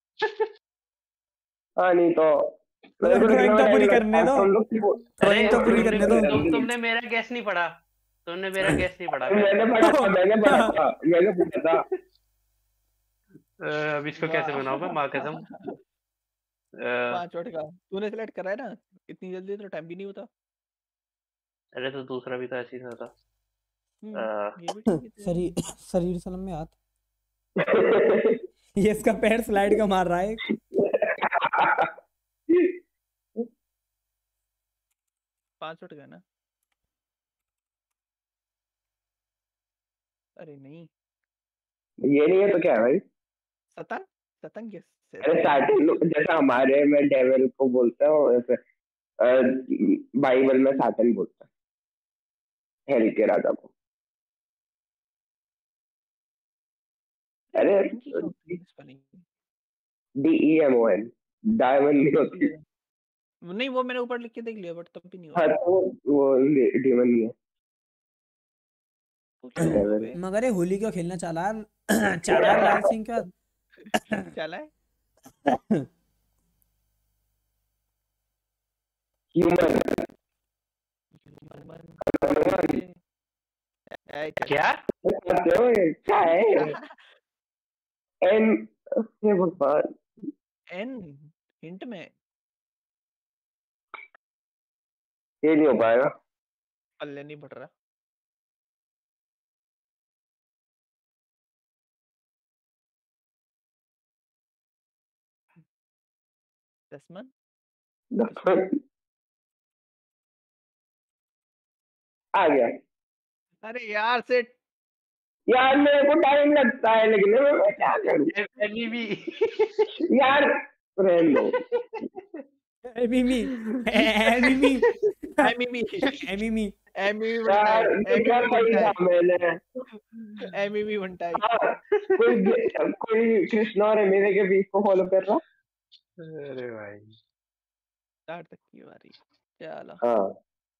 हाँ नहीं तो मेरे को लिखने
ड्राइंग
में
तो
टाइम
पूरी
लगता
करने
है,
दो,
तुम लोग कीबोर्ड
अरे
ड्राइंग तो पूरी
तुमने
करने दो।
तुम तुमने मेरा गैस नहीं पढ़ा। तुमने मेरा गैस नहीं पढ़ा क्या?
मैंने पढ़ा था मैंने पढ़ा था मैंने पूछा था।
अ, अब इसको कैसे
वाह।
बनाऊं मैं माँ कसम। अ,
पांच वोट का तूने सिलेक्ट करा है ना इतनी जल्दी तो टाइम भी नहीं होता
अरे तो दूसरा भी तो ऐसे ही था। था।
हम्म
अ,
ये भी ठीक है तेरा।
शरीर शरीर सलम में हाथ, ये इसका पैर स्लाइड का मार रहा है।
पांच वोट का है ना अरे नहीं
ये नहीं है तो क्या है भाई?
सतंग सतंग यस
अरे साटन जैसा हमारे में डेविल को बोलते हैं, वैसे बाइबल में साटन बोलते हैं हेल के राजा को। अरे
सतंग की क्या होती है spelling
D E M O N, diamond नहीं होती।
नहीं वो मैंने ऊपर लिख के देख लिया बट तब भी नहीं हुआ
हाँ तो वो डीमन नहीं है,
तो क्या होगा
डेविल।
बे
मगर ये होली क्यों खेलना चाह रहा है चाह रहा है लाल सिंह का।
चला है
ह्यूमन
ए, चल।
क्या?
क्या है एन? हे भगवान,
एन हिंट में
ये नहीं हो पाएगा।
पल्ले नहीं बढ़ रहा दसमन
आ गया
अरे यार से
यार, मेरे को टाइम लगता है लिखने में, मैं क्या करूं
एनीबी।
यार, रहने दो।
एमिमी एमिमी
एमिमी
एमिमी
एमिमी
यार
बनता
क्या सही था मैंने।
है एमिमी बनता है
हाँ, कोई कोई कृष्णा और एमिने के बीच को फॉलो कर रहा।
अरे भाई
चार तक की बारी चलो
हाँ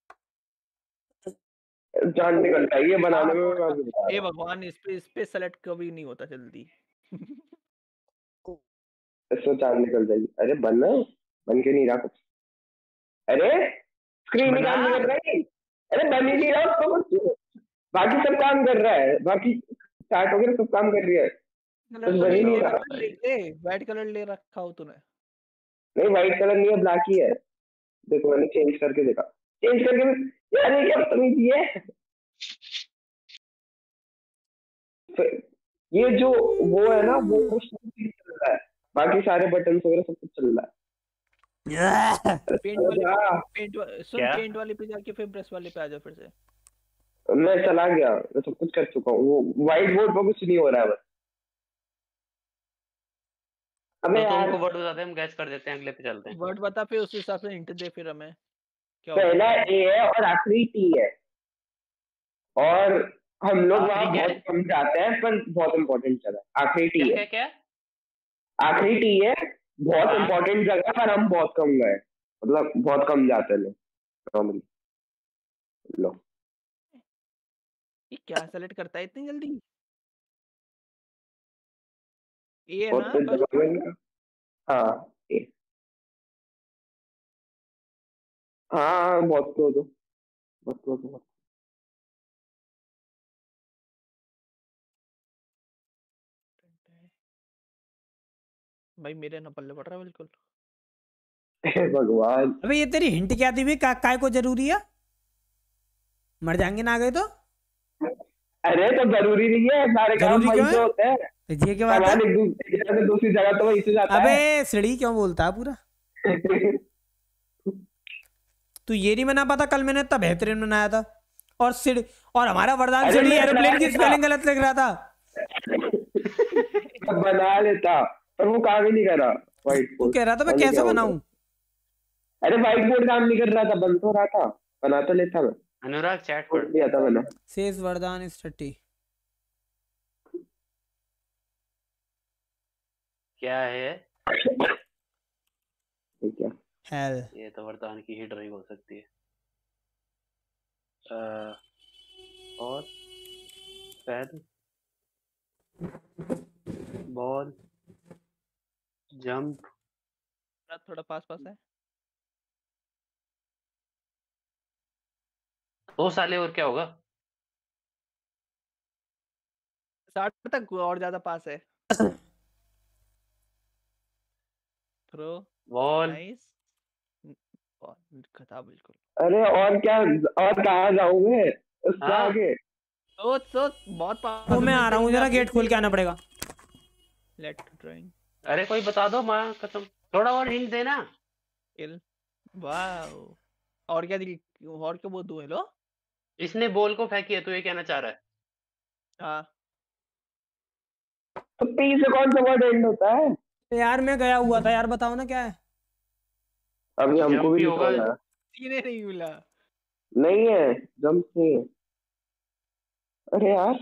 जान निकलता है ये बनाने में, मैं आपको बता
ए
रहा
भगवान इस पे इस पे सेलेक्ट कभी नहीं होता जल्दी
हूँ। इसमें चांद निकल जाएगी। अरे बनना बन के नहीं रहा कुछ। अरे स्क्रीन ही
बना।
काम नहीं कर रही। अरे बन ही नहीं रहा उसको कुछ, बाकी सब काम कर रहा है, बाकी स्टार्ट हो गया सब काम कर रही है, कुछ बन ही नहीं रहा।
व्हाइट कलर ले रखा हो तूने
नहीं व्हाइट कलर नहीं है, ब्लैक ही है। देखो मैंने चेंज करके देखा, चेंज करके भी- यार ये क्या बदतमीजी है। फिर ये जो वो है ना वो वो सब नहीं चल रहा है, बाकी सारे बटन वगैरह सब कुछ चल रहा है।
पेंट वाले
हाँ,
पेंट वा, सुन
क्या?
पेंट वाले पे जाके फिर ब्रश वाले पे आ जा फिर से
मैं चला गया, मैं सब कुछ कर चुका हूँ, वो व्हाइट बोर्ड पर कुछ नहीं हो रहा है बस। अबे
तो
यार
तुमको वर्ड बताते हैं, हम गैस कर देते हैं, अगले पे चलते हैं।
वर्ड बता, फिर उस हिसाब से हिंट दे फिर हमें क्या हो
पहला
सकता है।
ए है और आखिरी टी है, और हम लोग
आखिरी
वहाँ
क्या
बहुत
है?
कम जाते हैं, पर बहुत इंपॉर्टेंट जगह है। आखिरी टी
क्या
है,
क्या क्या?
आखिरी टी है, बहुत
हाँ।
इंपॉर्टेंट जगह, पर हम बहुत कम गए, मतलब बहुत कम जाते हैं लोग नॉर्मली। लो
ये क्या सेलेक्ट करता है इतनी जल्दी? ये है
बहुत
ना
तो
फर्स्ट।
जगह में इनका। हाँ ए, हाँ बहुत क्लोज हो, बहुत क्लोज हो।
भाई मेरे ना पल्ले पड़ रहा है बिल्कुल।
हे भगवान,
अबे ये तेरी हिंट क्या थी भाई? का, काय को जरूरी है? मर जाएंगे ना आ गए तो?
अरे तो जरूरी नहीं है, सारे काम
जरूरी
वहीं
क्यों
से
है?
होते हैं।
तो ये क्या बात है?
सामान एक दूसरी एक जगह से दूसरी जगह तो वहीं से जाता
अबे
है।
सीढ़ी क्यों बोलता है पूरा? तू ये नहीं बना पाता? कल मैंने इतना बेहतरीन बनाया था। और सीढ़ी, और हमारा वरदान
अरे
सीढ़ी
मैं
एरोप्लेन की
बना
स्पेलिंग गलत लिख रहा था।
मैं बना लेता, पर वो काम ही नहीं करा व्हाइट
तू
बोर्ड।
कह रहा था मैं
पता नहीं
कैसे
क्या हो
बनाऊं?
गया। अरे व्हाइट बोर्ड काम नहीं कर रहा था, बन तो रहा था, बना तो लेता मैं,
अनुराग चैट
छोड़
पढ़।
दिया था मैंने।
शेष वरदान इस टट्टी।
क्या है?
ठीक है,
हेल।
ये तो वरदान की ही ड्राइंग हो सकती है। अ, और पैद, बॉल, जंप,
थोड़ा पास पास है।
दो साले और क्या होगा?
साठ तक और ज्यादा पास है। Throw
ball.
नाइस। खता बिल्कुल।
अरे और क्या, और कहाँ जाऊंगे उससे
हाँ।
आगे।
सोच सोच बहुत पास।
वो मैं आ रहा हूँ, जरा गेट खोल के आना पड़ेगा।
लेट ड्राइंग
अरे कोई बता दो, माँ कसम, थोड़ा और हिंट देना।
किल। वाओ। और क्या दिल, और क्या बोल दूं? हेलो।
इसने बॉल को फेंकी है, तू ये कहना चाह रहा है?
हाँ
तो पी से कौन सा वर्ड एंड होता है?
तो यार मैं गया हुआ था यार, बताओ ना क्या है?
अभी हमको
जंप
भी
ही
नहीं
होगा।
पता।
सीने नहीं मिला।
नहीं है, जंप नहीं है। अरे यार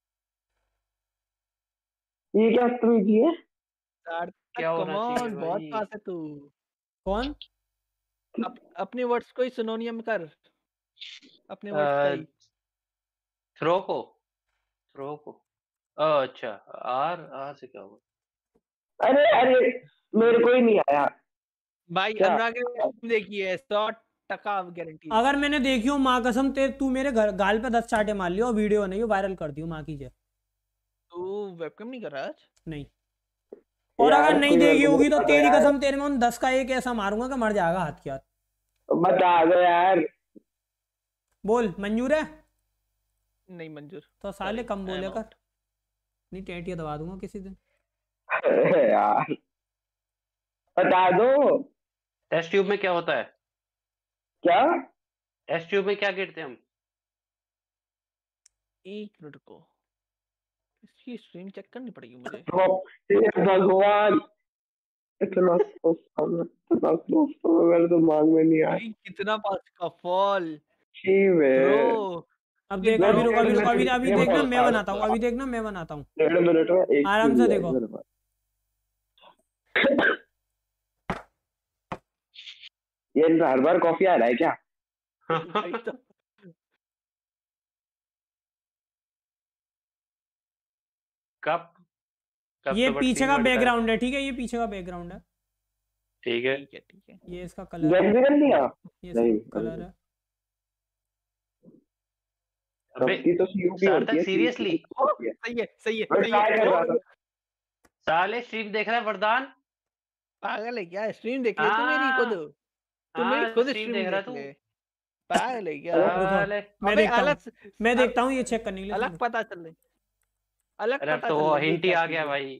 ये क्या तमीजी है?
क्या होना
कम
चाहिए
ऑन, बहुत
भाई?
पास है तू।
कौन?
अप, अपने वर्ड्स को ही सिनोनियम कर, अपने वर्ड्स का ही।
थ्रो को, थ्रो को। ओह अच्छा, आर आर से क्या होगा?
अरे अरे मेरे को ही नहीं आया।
भाई
क्या?
अनुराग ने देखी है, सौ टका गारंटी।
अगर मैंने देखी हो माँ कसम, ते तू मेरे घर गाल पे दस चाटे मार लियो, वीडियो नहीं वायरल कर दियो माँ की जय।
तू वेबकैम नहीं कर रहा आज?
नहीं, और
यार
अगर नहीं
कोई मेरे
देखी
को
होगी तो
बता दो
तेरी
यार।
कसम तेरे में उन दस का एक ऐसा मारूंगा कि मर जाएगा हाथ के हाथ।
बता दो यार।
बोल, मंजूर है?
नहीं मंजूर।
तो साले
Sorry,
कम
I am
बोले कर,
out.
नहीं टेटिया दबा दूंगा किसी दिन।
यार बता दो।
टेस्ट ट्यूब में क्या होता है?
क्या?
टेस्ट ट्यूब में क्या गिरते हैं हम?
एक मिनट को, इसकी स्ट्रीम चेक करनी पड़ेगी मुझे।
हे भगवान, इतना क्लोज था मैं, इतना क्लोज था मैं, मेरे दिमाग में नहीं आया।
भाई कितना पास का फॉल।
छी वे।
ब्रो
अब देख,
मैं
अभी रुक, अभी
डेढ़
रुक, अभी
मिनट
अभी
में
देखना
बहुत
मैं
पास
बनाता हूँ,
था।
अभी देखना मैं बनाता हूँ।
डेढ़ मिनट में एक
आराम
चीज
से
है
देखो।
मेरे पास। ये हर बार कॉफी आ रहा है क्या?
भाई तो
कप। कप
ये
तो बट
पीछे
तीन
का
वर्ड का है।
बैकग्राउंड है, ठीक है? ये पीछे का बैकग्राउंड है।
ठीक है।
ठीक है ठीक है।
ये इसका कलर है,
जल्दी कर लिया?
ये
नहीं,
इसका कलर है।
अबे
सबकी तो सीयूपी होती
सार्थक
है,
सीरियसली?
ओ, सही है सही है
मैं
सही
ट्राई
है।
कर
ओ,
रहा था।
साले स्ट्रीम देख रहा है वरदान।
पागल है क्या? स्ट्रीम देख ले तू मेरी खुद,
हाँ
तू मेरी
हाँ,
खुद
स्ट्रीम
स्ट्रीम
देख रहा
देख
तू।
ले। पागल है क्या?
रुको,
साले।
मैं
अबे
देखता हूँ,
अलग
मैं देखता हूँ ये चेक करने के लिए।
अलग पता चल रही, अलग
अरे अब
पता
तो
चल
वो
रही है
हिंट ही
क्या
आ गया
चीज़ है।
भाई।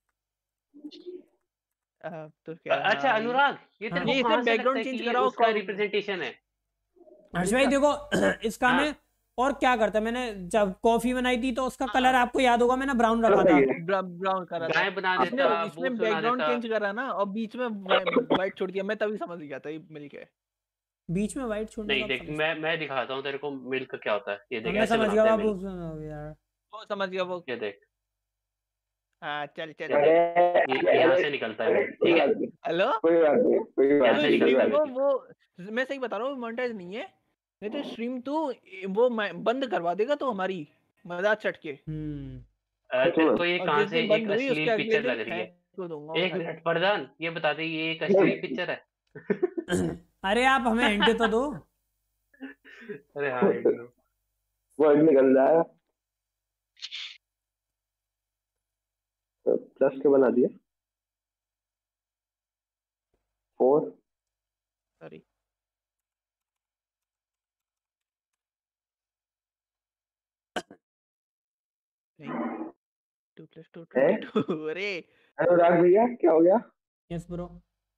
अब तो
अ-
क्या?
अच्छा
हाँ,
अनुराग, ये
हाँ।
तेरे
ये
को
इसे
कहाँ से लगता
बैकग्राउंड
है
चेंज
कि ये
कराओ
उसका
कब?
रिप्रेजेंटेशन है?
हर्ष भाई देखो, इसका
हाँ।
मैं और क्या करता है, मैंने जब कॉफी बनाई थी तो उसका
हाँ।
कलर आपको याद होगा, मैंने ब्राउन रखा था।
सही है।
ब्राउन करा था
गाय बना
इसने,
देता,
इसने
बूट्स बना
बैकग्राउंड
देता।
चेंज करा ना और बीच में वाइट छोड़ दिया, मैं तभी समझ गया था ये मिल के।
बीच में व्हाइट छोड़ने
नहीं
का
देख,
समझ
मैं मैं दिखाता हूँ तेरे को मिल्क क्या होता है। ये देख,
मैं
ऐसे
समझ गया
बनाते हैं
बाबू
मिल्क।
यार।
वो समझ गया वो।
ये देख,
हाँ चल चल
ये
चल।
देख, ये
अरे
यहाँ
अरे
से निकलता है
अरे
मिल्क,
कोई
ठीक है।
बात नहीं,
हेलो,
कोई बात नहीं, कोई
यहाँ
बात
तो
से
नहीं, कोई
स्ट्रीम
निकलता
बात
है
को
मिल्क।
वो, मैं सही बता रहा हूँ, मोनेटाइज नहीं है, नहीं तो स्ट्रीम तू वो मैं- बंद करवा देगा तो हमारी मजाक चट के,
हम्म
अ,
नहीं।
तेरे को ये
और
कहाँ
जिस
से
दिन
एक
बंद हुई उसके
अश्लील
अगले
पिक्चर
दिन
लग रही है?
फेंक को दूंगा
एक
उठा के।
मिनट प्रधान, ये बता दे ये एक अश्लील पिक्चर है?
अरे आप हमें हिंट तो दो।
अरे हाँ, एक दो।
वर्ड निकल रहा है, प्लस के बना दिया, फोर।
सॉरी नहीं, टू प्लस टू
है
ट्वेंटी टू। अरे
अनुराग भैया, क्या हो गया?
Yes bro.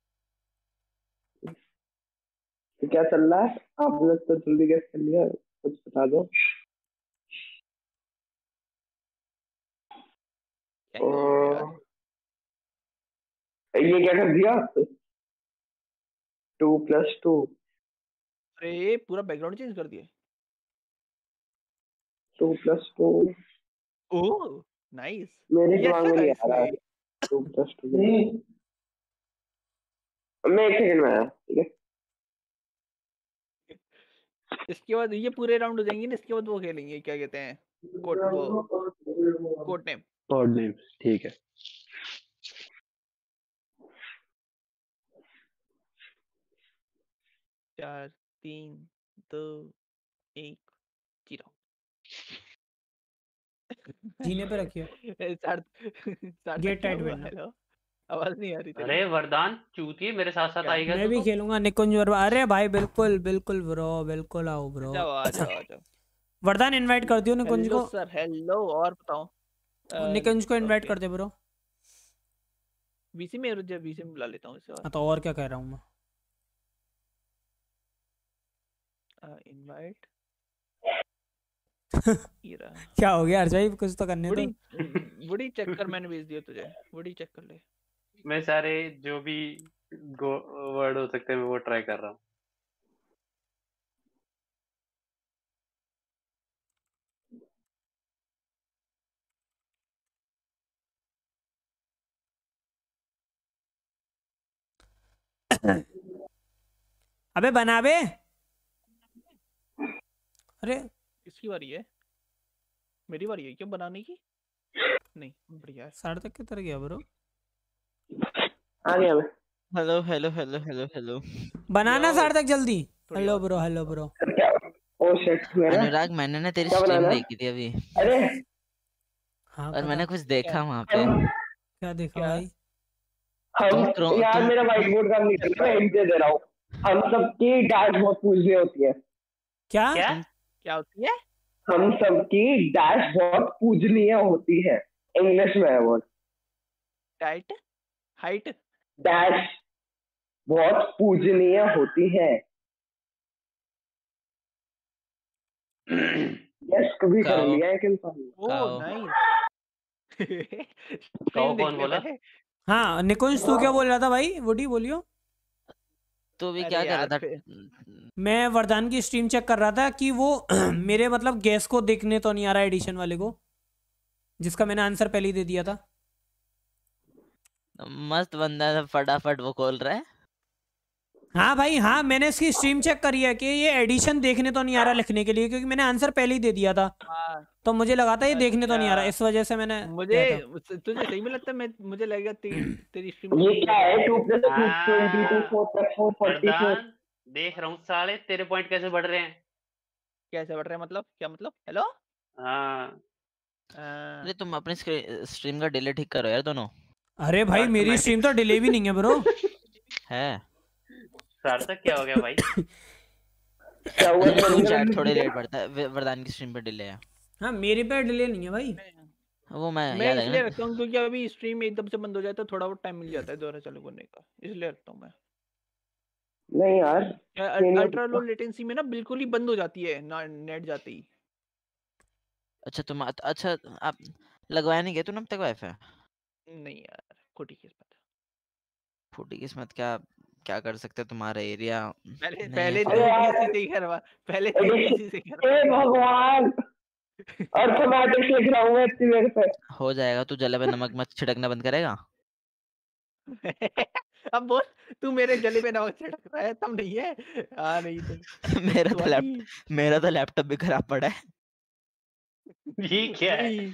तो क्या चल रहा है? आपने तो जल्दी गेस कर लिया, कुछ बता दो।
क्या ही होगा यार।
ओ, ये क्या कर दिया? टू प्लस टू,
अरे पूरा बैकग्राउंड चेंज कर दिया।
Two plus two,
oh nice,
मेरे
ये
दिमाग
अच्छा
में
था
नहीं आ रहा है।
इसमें।
टू प्लस टू, मैं एक सेकंड में आया, ठीक है।
इसके बाद ये पूरे राउंड हो जाएंगे ना, इसके बाद वो खेलेंगे, क्या कहते हैं, कोड वो कोड नेम।
कोड नेम, ठीक है।
चार तीन दो एक जीरो।
जीने पे रखिए।
साठ साठ
गेट
क्या
टाइट
हुआ?
विंडो।
हेलो, आवाज नहीं आ रही तेरी।
अरे वरदान चूतिए, मेरे साथ साथ
क्या?
आएगा
मैं
तो
भी
तो
खेलूंगा निकुंज वर्मा। अरे भाई बिल्कुल बिल्कुल ब्रो, बिल्कुल आओ ब्रो।
जाओ आ जाओ आ जाओ।
वरदान इनवाइट कर दियो निकुंज
हेलो
को।
सर, हेलो, और बताओ।
निकुंज को इनवाइट
ओके,
कर दे ब्रो।
वीसी में जब वीसी में बुला लेता हूँ इसे।
हाँ तो और क्या कह रहा हूँ मैं।
और इनवाइट ये रहा।
क्या हो गया अर्जय, कुछ तो करने
वुडी
दो।
वुडी चेक कर, मैंने भेज दिया तुझे, वुडी चेक कर ले।
मैं सारे जो भी वर्ड हो सकते हैं मैं वो ट्राई कर रहा हूँ।
अबे बना बे। अरे
किसकी बारी है? मेरी बारी है क्यों बनाने की? नहीं बढ़िया है।
साढ़े तक किधर गया ब्रो?
आ गया मैं।
Hello hello hello hello hello
banana
yo,
साढ़े तक जल्दी।
थोड़ी
हेलो
और।
Bro, hello bro.
क्या? ओ शिट, मेरा
अनुराग, मैंने ना तेरी
क्या
स्ट्रीम
बनाना?
देखी थी अभी
अरे
हाँ
और
पता।
मैंने कुछ देखा
क्या?
वहां पे।
हम
क्या देखा
क्या?
भाई?
तुम
हम
क्रो-
यार
तुम
मेरा व्हाइट बोर्ड काम नहीं कर रहा, मैं हिंट दे दे रहा हूँ। हम सबकी डैश बहुत पूजनी होती है।
क्या?
क्या?
क्या होती है?
हम सबकी डैश बहुत पूजनीय होती है। इंग्लिश में है वर्ड।
Tight height.
डैश बहुत पूजनीय होती है। यस, कभी कर
काओ
लिया एक इंसान ने।
ओह
काओ
नाइस।
काओ
स्ट्रीम देख
कौन
ले
बोला?
हाँ निकुंज तू क्या बोल रहा था भाई? वुडी बोलियो।
तो भी
अरे
क्या कर
यार
रहा था?
फिर
मैं वरदान की स्ट्रीम चेक कर रहा था कि वो मेरे मतलब गैस को देखने तो नहीं आ रहा एडिशन वाले को, जिसका मैंने आंसर पहले ही दे दिया था।
मस्त बंदा था, फटाफट वो खोल रहा है।
हाँ भाई हाँ, मैंने इसकी स्ट्रीम चेक करी है कि ये एडिशन देखने तो नहीं आ रहा लिखने के लिए, क्योंकि मैंने आंसर पहले ही दे दिया था।
हाँ,
तो मुझे लगा था ये देखने तो नहीं आ रहा,
अच्छा
इस वजह से मैंने
मुझे
किया था।
तुझे सही में लगता है, मैं मुझे लगेगा तेरी तेरी स्ट्रीम
ये क्या है? Two plus two twenty two,
हाँ,
four plus four forty four.
Vardan देख रहा हूँ साले तेरे पॉइंट कैसे बढ़ रहे हैं।
कैसे बढ़ रहा है मतलब? क्या मतलब? हेलो
हाँ
अरे तुम अपनी स्ट्रीम का डिले ठीक करो यार दोनों।
अरे भाई मेरी
Automatic।
स्ट्रीम तो डिले भी नहीं है ब्रो।
है
सार्थक क्या हो गया भाई?
क्या हुआ?
लेकिन चैट थोड़े लेट बढ़ता है, वे- वरदान की स्ट्रीम पे डिले है।
हाँ मेरे पे डिले नहीं है भाई।
वो मैं
मैं
याद है
इसलिए
ना।
रखता हूँ क्योंकि अभी स्ट्रीम एकदम से बंद हो जाए तो थोड़ा बहुत टाइम मिल जाता है दोबारा चालू करने का, इसलिए रखता हूँ मैं।
नहीं यार, ये नहीं हो
अल्ट्रा लो
सकता।
लेटेंसी में ना बिल्कुल ही बंद हो जाती है ना नेट जाते ही।
अच्छा तुम अच्छा आप लगवाया नहीं गया तूने अब तक वाईफाई?
नहीं यार, खोटी किस्मत।
फूटी किस्मत क्या क्या कर सकते हैं, तुम्हारा एरिया
पहले
नहीं है
पहले
फिर।
तू
अरे यार,
किसी से ही करवा, पहले तू
एडिशन,
किसी से करवा।
हे भगवान, अर्थमैटिक्स लिख रहा हूँ मैं इतनी देर से।
हो जाएगा, तू जले पे नमक मत छिड़कना बंद करेगा।
अब बोल, तू मेरे जले पे नमक छिड़क रहा है, तब नहीं है। हाँ नहीं तो
मेरा तो
भाई
लैपटॉप मेरा तो लैपटॉप भी खराब पड़ा है।
ये क्या है?
नहीं।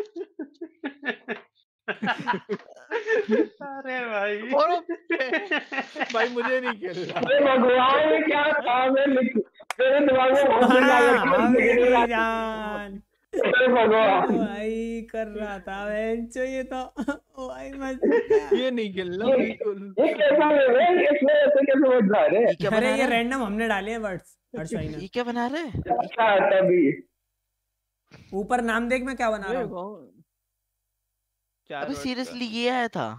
अरे भाई
और भाई मुझे नहीं खेलना।
हे भगवान, ये क्या काम है? लिख मेरे दिमाग में बहुत दिन आ
हाँ,
गया,
मेरी
लिखने का।
जान
हे
ओ
भगवान,
भाई कर रहा था बेंचो ये तो। ओ भाई मस्त था।
ये नहीं खेलना
ये
बिल्कुल।
ये कैसा है? इसमें ऐसे कैसे बच जा रहे?
ये क्या
अरे
बना
ये
रहा है?
रैंडम हमने डाले हैं वर्ड्स हर्ष भाई ने।
ये क्या बना रहा है?
अच्छा तभी
ऊपर नाम देख मैं क्या बना रहा
ये
हूँ।
कौन? चार
अबे
वर्ड का।
सीरियसली ये आया था?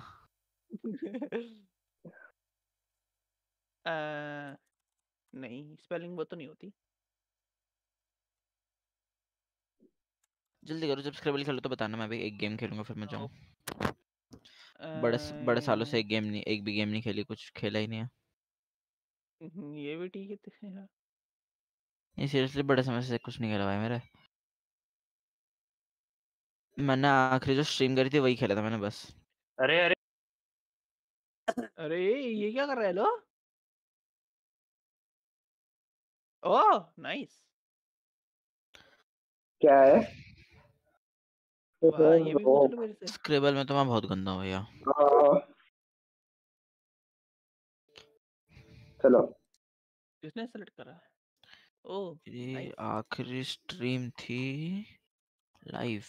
अ, नहीं, स्पेलिंग वो तो नहीं होती।
जल्दी करो, जब स्क्रिबल खेलो तो बताना, मैं भी एक गेम खेलूंगा फिर मैं जाऊँ।
अ,
बड़े बड़े सालों से एक गेम नहीं एक भी गेम नहीं खेली, कुछ खेला ही नहीं है।
हम्म, ये भी ठीक है तो यार।
ये सीरियसली बड़े समय से कुछ नहीं खेला भाई मेरा। मैंने आखिरी जो स्ट्रीम करी थी वही खेला था मैंने बस।
अरे अरे
अरे ये क्या कर रहे हैं लो? Oh nice.
क्या है?
वाह, ये भी पूछ
ओ,
लो मेरे से।
स्क्रिबल में तो मैं बहुत गंदा हूँ भैया।
हाँ, चलो
किसने सेलेक्ट करा है? ओह
ये
नाइस।
आखिरी स्ट्रीम थी लाइव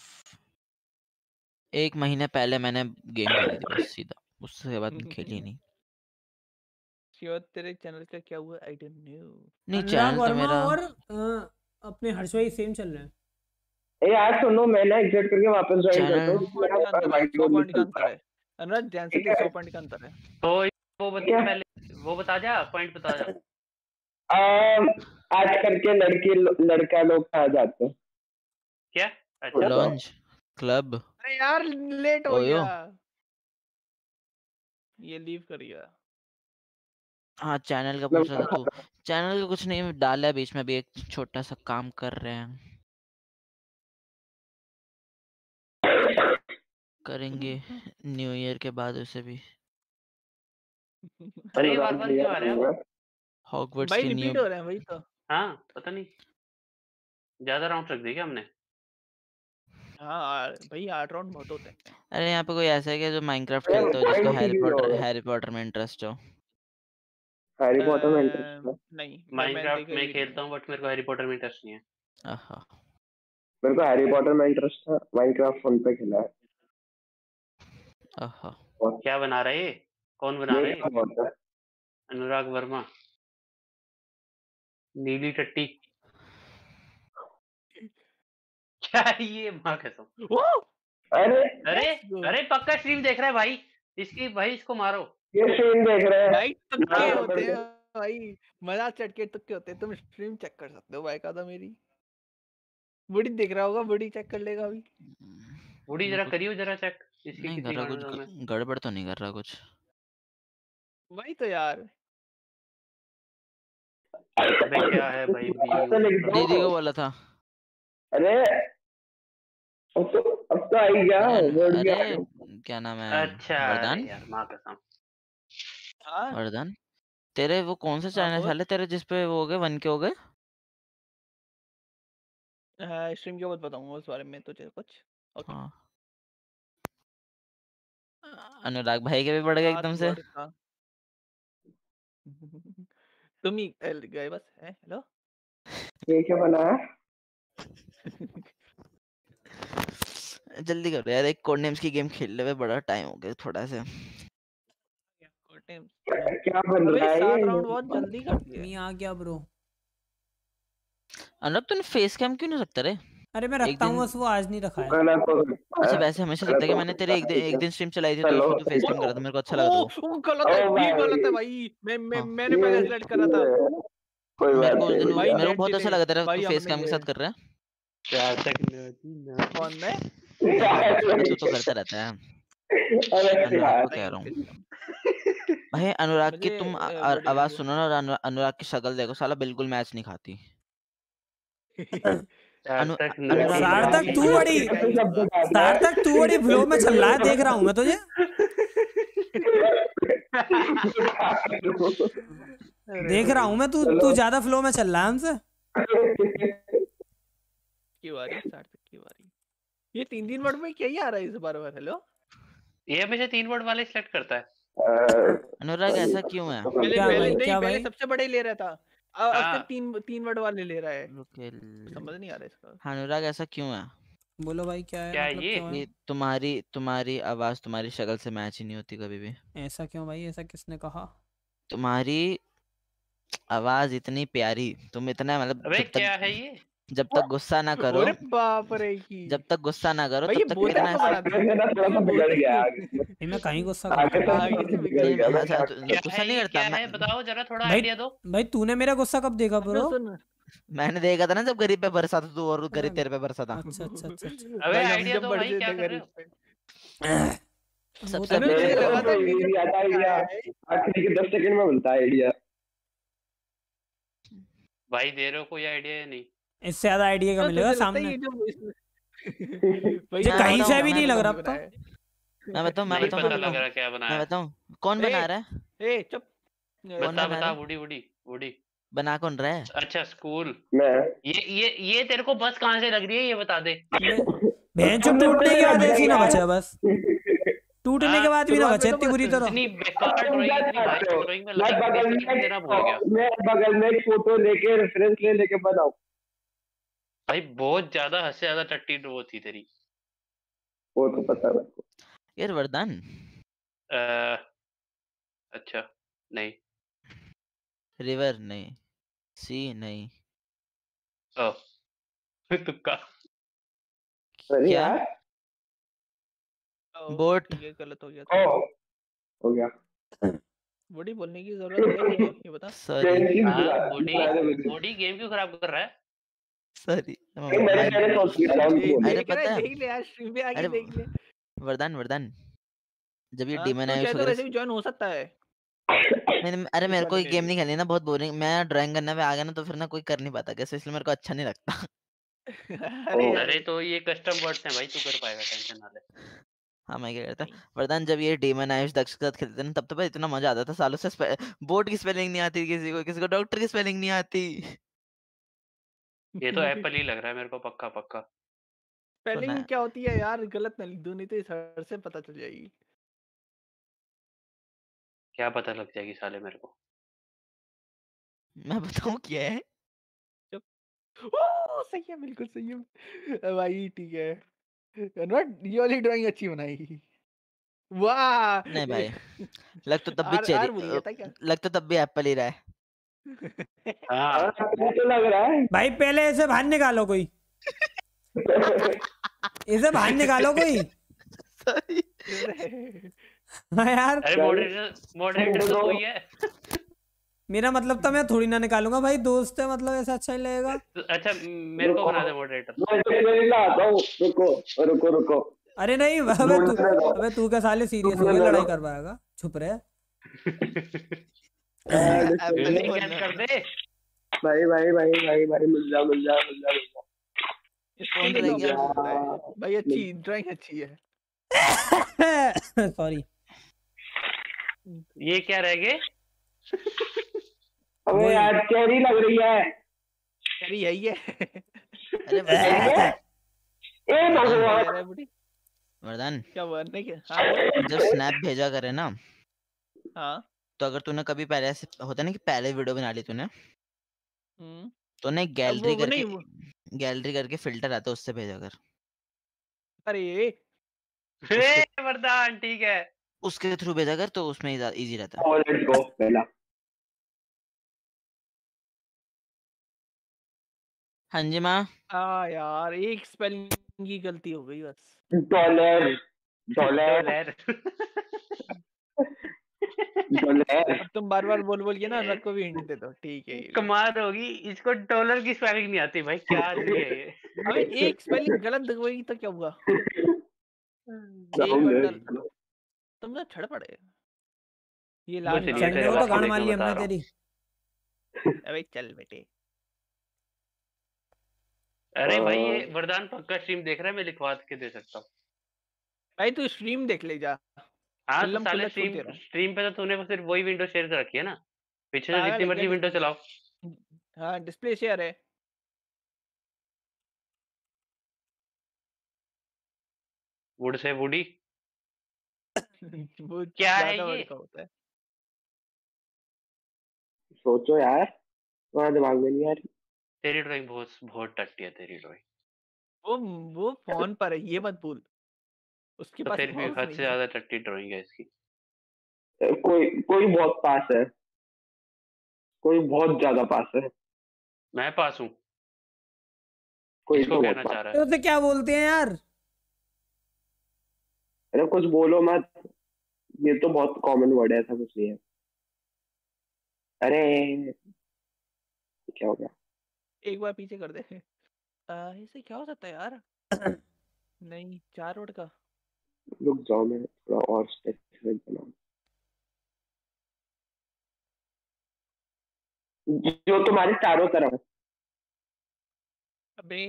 एक महीने पहले मैंने गेम खेली थी बस सीधा, उसके बाद खेली ही नहीं।
शिवा तेरे चैनल का क्या हुआ? I don't know.
नहीं
अनुराग
चैनल तो
वर्मा
मेरा
और अ, अपने हर्ष भाई सेम चल रहे हैं।
ए यार सुनो, मैं ना एग्जिट करके वापस ज्वाइन
चैनल-
करता हूँ।
सौ पॉइंट का अंतर है,
वाइट
सौ
बोर्ड
पॉइंट का
में
अंतर है। अनुराग ध्यान से
ठीक
देख,
है।
सौ पॉइंट का अंतर है।
तो वो बता
ठीक है।
पहले, वो बता जा, पॉइंट बता जा।
अम, आज करके लड़की लड़का लोग कहा जाते हैं।
क्या? अच्छा
लॉन्च क्लब
अरे यार लेट हो
ओयो।
गया, ये लीव कर गया।
हाँ चैनल का पूछ रहा था तू। चैनल का कुछ नहीं डाला है बीच में, अभी एक छोटा सा काम कर रहे हैं, करेंगे न्यू ईयर के बाद उसे भी।
अरे ये बार बार क्यों आ रहे हैं आप?
हॉगवर्ट्स
भाई
की न्यू
रिपीट हो रहे हैं वही तो।
हाँ पता नहीं, ज्यादा राउंड रख दिए क्या हमने?
हाँ आ- भाई आठ राउंड बहुत होते हैं।
अरे यहाँ पे कोई ऐसा है क्या जो माइनक्राफ्ट
अरे,
खेलता हो, जिसको
point
हैरी
की
पॉटर
होगा।
हैरी पॉटर में इंटरेस्ट हो?
हैरी पॉटर में इंटरेस्ट है।
अम, नहीं मैं- मैंने
माइनक्राफ्ट
देखा
में
ही
खेलता हूँ बट मेरे को हैरी पॉटर में इंटरेस्ट नहीं है।
आहा
मेरे को हैरी पॉटर में इंटरेस्ट था, माइनक्राफ्ट फोन पे खेला है।
आहा
क्या बना रहे? कौन बना
ये
रहे?
क्या होता है?
अनुराग वर्मा, नीली टट्टी। क्या है ये? माँ कसम।
ओह
अरे
अरे
Let's go.
अरे पक्का स्ट्रीम देख रहा है भाई इसकी, भाई इसको मारो।
ये सीन देख रहे हैं।
भाई तुक्के
हाँ,
होते
पकड़
हैं
के।
भाई, मजा चटके तुक्के होते हैं। तुम स्ट्रीम चेक कर सकते हो भाई का था मेरी। बुढ़ी देख रहा होगा, बुढ़ी चेक कर लेगा अभी।
बूढ़ी
मैं
जरा
कुछ
करियो जरा चेक इसकी
नहीं कर
कितनी
रहा,
मार
कुछ
में।
ग- गड़बड़ तो नहीं कर रहा कुछ।
वही तो यार।
अबे क्या है भाई?
अब तो लिख दो।
दीदी को बोला था।
अरे अब तो अब तो आई गया,
अरे
वर्ड भी आ
अरे,
गया।
क्या नाम है,
अच्छा अरे
वरदान
यार माँ कसम।
हाँ
वरदान तेरे वो कौन सा
हाँ
चैनल
बोल।
चले तेरे जिसपे वो हो गए वन के हो गए?
हाँ, स्ट्रीम के बाद बताऊंगा उस बारे में तुझे कुछ। ओके।
हाँ अनुराग भाई के भी बढ़ गए
हाँ
एकदम से।
वर्ड का। तुम ही अल- गए बस है। हेलो
ये क्या बना है?
जल्दी करो यार, एक कोड नेम्स की गेम खेल ले, बड़ा टाइम हो गया थोड़ा सा।
क्या बन
अबे
रहा है
सात
ये?
राउंड बहुत जल्दी कर दिए।
नहीं आ गया ब्रो।
अनुराग तूने फेस कैम क्यों नहीं रखता रे?
अरे मैं
एक
रखता हूँ
दिन-
बस वो आज नहीं रखा है।
गलत हो सकता
अच्छा
है।
वैसे हमेशा लगता है कि मैंने तेरे एक दिन एक दिन स्ट्रीम चलाई थी तो
चलो,
उसमें तू फेस
ठीक
कैम
है।
करा था, मेरे को अच्छा लगा था वो।
ओ, ओ, गलत है,
ओ
ये
भाई।
गलत है भाई। मैं मैं
हाँ।
मैंने पहले सेलेक्ट करा था।
कोई
मेरे
बात
को उस दिन
नहीं
भाई
मेरे को
नेट
बहुत
डिले,
अच्छा लगा तेरा,
भाई
तू फेस
हमने
कैम के
ये-
साथ कर रहा है।
जहाँ तक नदी ना
कौन मैं?
अरे तू तो करता रहता है।
अरे
अनुराग
यार
को कह रहा हूँ भाई, अनुराग की
मुझे
तुम आ-
अ,
आ-
बड़ी
आवाज
वो
सुनो ना और अनु, अनुराग की शक्ल देखो, साला बिल्कुल मैच नहीं खाती।
जहाँ
अनु
तक
अनुराग
नदी
सार्थक
ना
तू बड़ी
क्या ही होगा।
सार्थक तू बड़ी फ्लो में चल रहा है, देख रहा हूँ मैं तुझे। देख रहा हूँ मैं, तू तू ज्यादा फ्लो में चल रहा है हमसे।
की बारी सार्थक की बारी। ये तीन तीन वर्ड में क्या ही आ रहा है इस बार बार। हेलो
ये हमेशा तीन वर्ड वाले सिलेक्ट करता है।
अनुराग ऐसा क्यों है?
पहले
क्या
पहले
भाई,
नहीं
क्या
पहले
भाई?
सबसे बड़े ले रहा था, अब अब
हाँ
सिर्फ तीन तीन वर्ड वाले ले रहा है।
रुके
समझ नहीं आ रहा इसका।
हाँ, अनुराग ऐसा क्यों है?
बोलो भाई, क्या है
क्या
मतलब,
ये?
क्यों है?
ये तुम्हारी तुम्हारी आवाज तुम्हारी शक्ल से मैच ही नहीं होती कभी भी।
ऐसा क्यों भाई, ऐसा किसने कहा?
तुम्हारी आवाज इतनी प्यारी, तुम इतना मतलब
अबे
जब
क्या
तक
है ये?
जब तक गुस्सा ना करो,
अरे बाप रे की
जब तक गुस्सा ना करो
भाई,
तब
ये
तक
बोतल
इतना
को बना
आगे से ना थोड़ा सा बिगड़ गया आगे से।
नहीं, मैं कहीं गुस्सा
आगे
करता
से
हूँ?
आगे
थोड़ा
से
सा
बिगड़
बिगड़ गया
नहीं,
मैं
अच्छा,
क्या
तु-
क्या
गुस्सा
है
नहीं
ये?
करता
क्या
मैं।
है? बताओ जरा, थोड़ा
भाई
आइडिया दो।
भाई तूने मेरा गुस्सा कब देखा ब्रो?
सुन सुन
मैंने देखा था ना जब गरीब पे बरसा था तू, और गरीब
अरे,
तेरे पे बरसा था।
अच्छा अच्छा अच्छा अच्छा।
अबे
भाई हम
आइडिया
जब
दो
बढ़
भाई, क्या
जाते
कर रहे
गरीब
हो?
पे।
वो
सबसे
तो
अरे
पहले
मुझे
मेरे
लगा
को
था
तो
वीडियो
इजी आता आइडिया,
आया है।
आखिरी के दस सेकंड में बनता है आइडिया।
भाई दे रहे हो कोई आइडिया या नहीं?
इससे ज्यादा आइडिया का
तो
मिलेगा
तुझे लगता है
सामने।
ये जो इस- भाई
ये
मैं
कहीं
बताऊं
से भी
मैं
नहीं लग
बताऊं
रहा अब तो।
मैं बताऊं मैं
नहीं
बताऊं मैं
पता लग
बताऊं
रहा क्या
मैं
बनाया।
बताऊं कौन बना रहा है?
ए चुप।
कौन
बता
बना
बता,
रहा है?
Woody woody woody.
बना कौन रहा है?
अच्छा स्कूल।
मैं
ये ये ये तेरे को बस कहाँ से लग रही है, ये बता दे।
भैंचो टूटने के बाद ऐसी ना बचे बस, टूटने
हाँ,
के बाद भी ना
शुरुआत
बचे
में तो
इतनी बुरी
मस्त है।
तरह।
इतनी बेकार
तुम क्या
ड्राइंग, इतनी भाई
चाहते हो?
ड्राइंग में
मैं
लाइक
बगल
देख
में
देना भूल गया।
मैं बगल में एक फोटो लेके रेफरेंस ले लेके बनाऊं?
भाई बहुत ज्यादा हद से ज्यादा टट्टी वो थी तेरी।
वो तो पता है मेरे को।
यार वरदान,
अ, अच्छा नहीं।
रिवर नहीं, सी नहीं,
ओ तुक्का।
अरे
क्या?
यार,
ओ,
बोट।
ठीक है, गलत हो गया था।
ओ हो गया।
बॉडी बोलने की जरूरत है कि नहीं, ये बता।
सॉरी
पेंसिल
हाँ
गिरा
बॉडी
गिराने लगी।
बॉडी गेम क्यों खराब कर रहा है?
सॉरी
नहीं, मैंने मैंने सोच लिया था उनको बोल।
अरे
देख रहा
पता
है,
है,
देख ले यार, स्ट्रीम पे आके
अरे
देख ले।
वरदान वरदान जब ये
हाँ,
डीमन
तो
आइज
चाहे तो
वगैरह
वैसे भी ज्वाइन हो सकता है
नहीं नहीं, अरे
इस
मेरे को
वाले
ये
के
गेम
लिए।
नहीं खेलनी ना, बहुत बोरिंग, मैं ड्राइंग करने पे आ गया ना तो फिर ना कोई कर नहीं पाता कैसे, इसलिए मेरे को अच्छा नहीं लगता।
अरे
ओ।
अरे तो ये कस्टम वर्ड्स हैं भाई, तू कर पाएगा, टेंशन ना ले।
हाँ मैं क्या करता
नहीं।
वरदान, जब ये डीमन आइज दक्ष के साथ खेलते थे ना तब तो भाई इतना मजा आता था, सालों से स्पे... बोर्ड की स्पेलिंग नहीं आती किसी को, किसी को डॉक्टर की स्पेलिंग नहीं आती।
ये तो एप्पल ही लग रहा है मेरे को, पक्का पक्का।
तो
स्पेलिंग
ना
क्या होती है यार, गलत ना लिख दो, नहीं तो इस हर से पता चल जाएगी।
क्या पता लग जाएगी साले मेरे को।
मैं बताऊं क्या है?
ओ, सही है, बिल्कुल सही है भाई, ठीक है। कन्वर्ट, ये वाली ड्राइंग अच्छी बनाई। वाह,
नहीं भाई, लग तो तब भी
आर
चेरी
आर भूल गया था क्या?
लग तो तब भी एप्पल ही रहा है।
हाँ
हाँ, मुझे तो लग रहा है।
भाई पहले इसे बाहर निकालो कोई, इसे बाहर निकालो कोई।
सॉरी
हाँ यार,
अरे मॉडरेटर मॉडरेटर तो कोई है।
मेरा मतलब था मैं थोड़ी ना निकालूंगा भाई, दोस्त है मतलब ऐसा अच्छा नहीं लगेगा।
तो अच्छा मेरे को बना दे मॉडरेटर।
मैं डिक्शनरी लाता हूँ, रुको रुको रुको।
अरे नहीं, अबे तू अबे तू क्या साले सीरियस हो गया, लड़ाई कर पाएगा, चुप रहे।
एप्पल ही
म्यूजिक
बोलना
कैच कर
है।
दे।
भाई भाई भाई भाई भाई मिल जा मिल जा मिल जा मिल जा।
इसके
कौन
लिए
रह
तो
गया?
ऑप्शन होता है। भाई अच्छी ड्राइंग अच्छी है।
सॉरी।
ये क्या रह गए?
अबे यार चेरी लग रही है।
अरे यही है।
अरे वरदान,
ए भगवान।
कह रहा है बुढ़ी,
वरदान
क्या बनने के? हाँ बोल।
जब स्नैप भेजा करे ना,
हाँ।
तो अगर तूने कभी पहले ऐसे होता ना कि पहले वीडियो बना ली तूने,
हम्म।
तो ने
अब
गैलरी
वो वो
करके
नहीं वो,
गैलरी करके फिल्टर आता है उससे भेजा कर।
अरे
हे वरदान ठीक है।
उसके थ्रू भेजा कर तो उसमें इजी रहता है।
और लेट्स गो पहला।
हाँ जी माँ।
हाँ यार, एक स्पेलिंग की गलती हो गई बस।
Dollar dollar
dollar.
डॉलर।
अब तुम बार बार बोल बोल के ना अनुराग को भी हिंट दे दो, ठीक है ये लो।
कमाल होगी, इसको डॉलर की स्पेलिंग नहीं आती भाई, क्या आदमी है ये।
अबे एक स्पेलिंग गलत दबाई तो क्या हुआ? एक
राहुल
बार
है।
डल तुम तो छड़ पड़े। ये लाल
कुछ नहीं,
गाँव
चलने
तेरे
को
है।
तो
बाप को
गाड़ मार
देखना
ली
बता
हमने
रहा हूँ।
तेरी।
अबे चल बेटे।
अरे भाई ये
हाँ।
वरदान पक्का स्ट्रीम देख रहा है, मैं लिखवा के दे सकता हूँ।
भाई तू स्ट्रीम देख ले जा।
हाँ तो
फिल्म
साले
खुला छूट
स्ट्रीम
दे रहा हूँ।
स्ट्रीम पे तो तूने सिर्फ वही विंडो शेयर कर रखी है ना, पीछे से
पागल
जितनी
है क्या
मर्जी विंडो
डिस्प्ले?
चलाओ।
हाँ डिस्प्ले शेयर है।
वुड से वुडी
वो
क्या है
ज्यादा
ये?
वर्ड का होता है।
सोचो यार, तुम्हारे दिमाग में नहीं आ रही।
तेरी ड्राइंग बहुत बहुत टट्टी है तेरी ड्राइंग।
वो वो फोन पर है, ये मत भूल। उसके
तो
पास
फिर भी
माउस
हद
नहीं
से
है।
ज्यादा टट्टी ड्राइंग है इसकी।
कोई कोई बहुत पास है, कोई बहुत ज्यादा पास है,
मैं पास हूँ,
कोई
इसको
तो बहुत
कहना
पास।
चाह रहा
तो
है।
उसे क्या बोलते हैं यार?
अरे कुछ बोलो मत, ये तो बहुत कॉमन वर्ड है, ऐसा कुछ नहीं है। अरे क्या हो गया?
एक बार पीछे कर दे। आ, इसे क्या हो सकता है यार? नहीं चार रोड का।
रुक जाओ, मैं थोड़ा और स्पेसिफिक बनाऊं। जो तुम्हारे चारों तरफ है।
अबे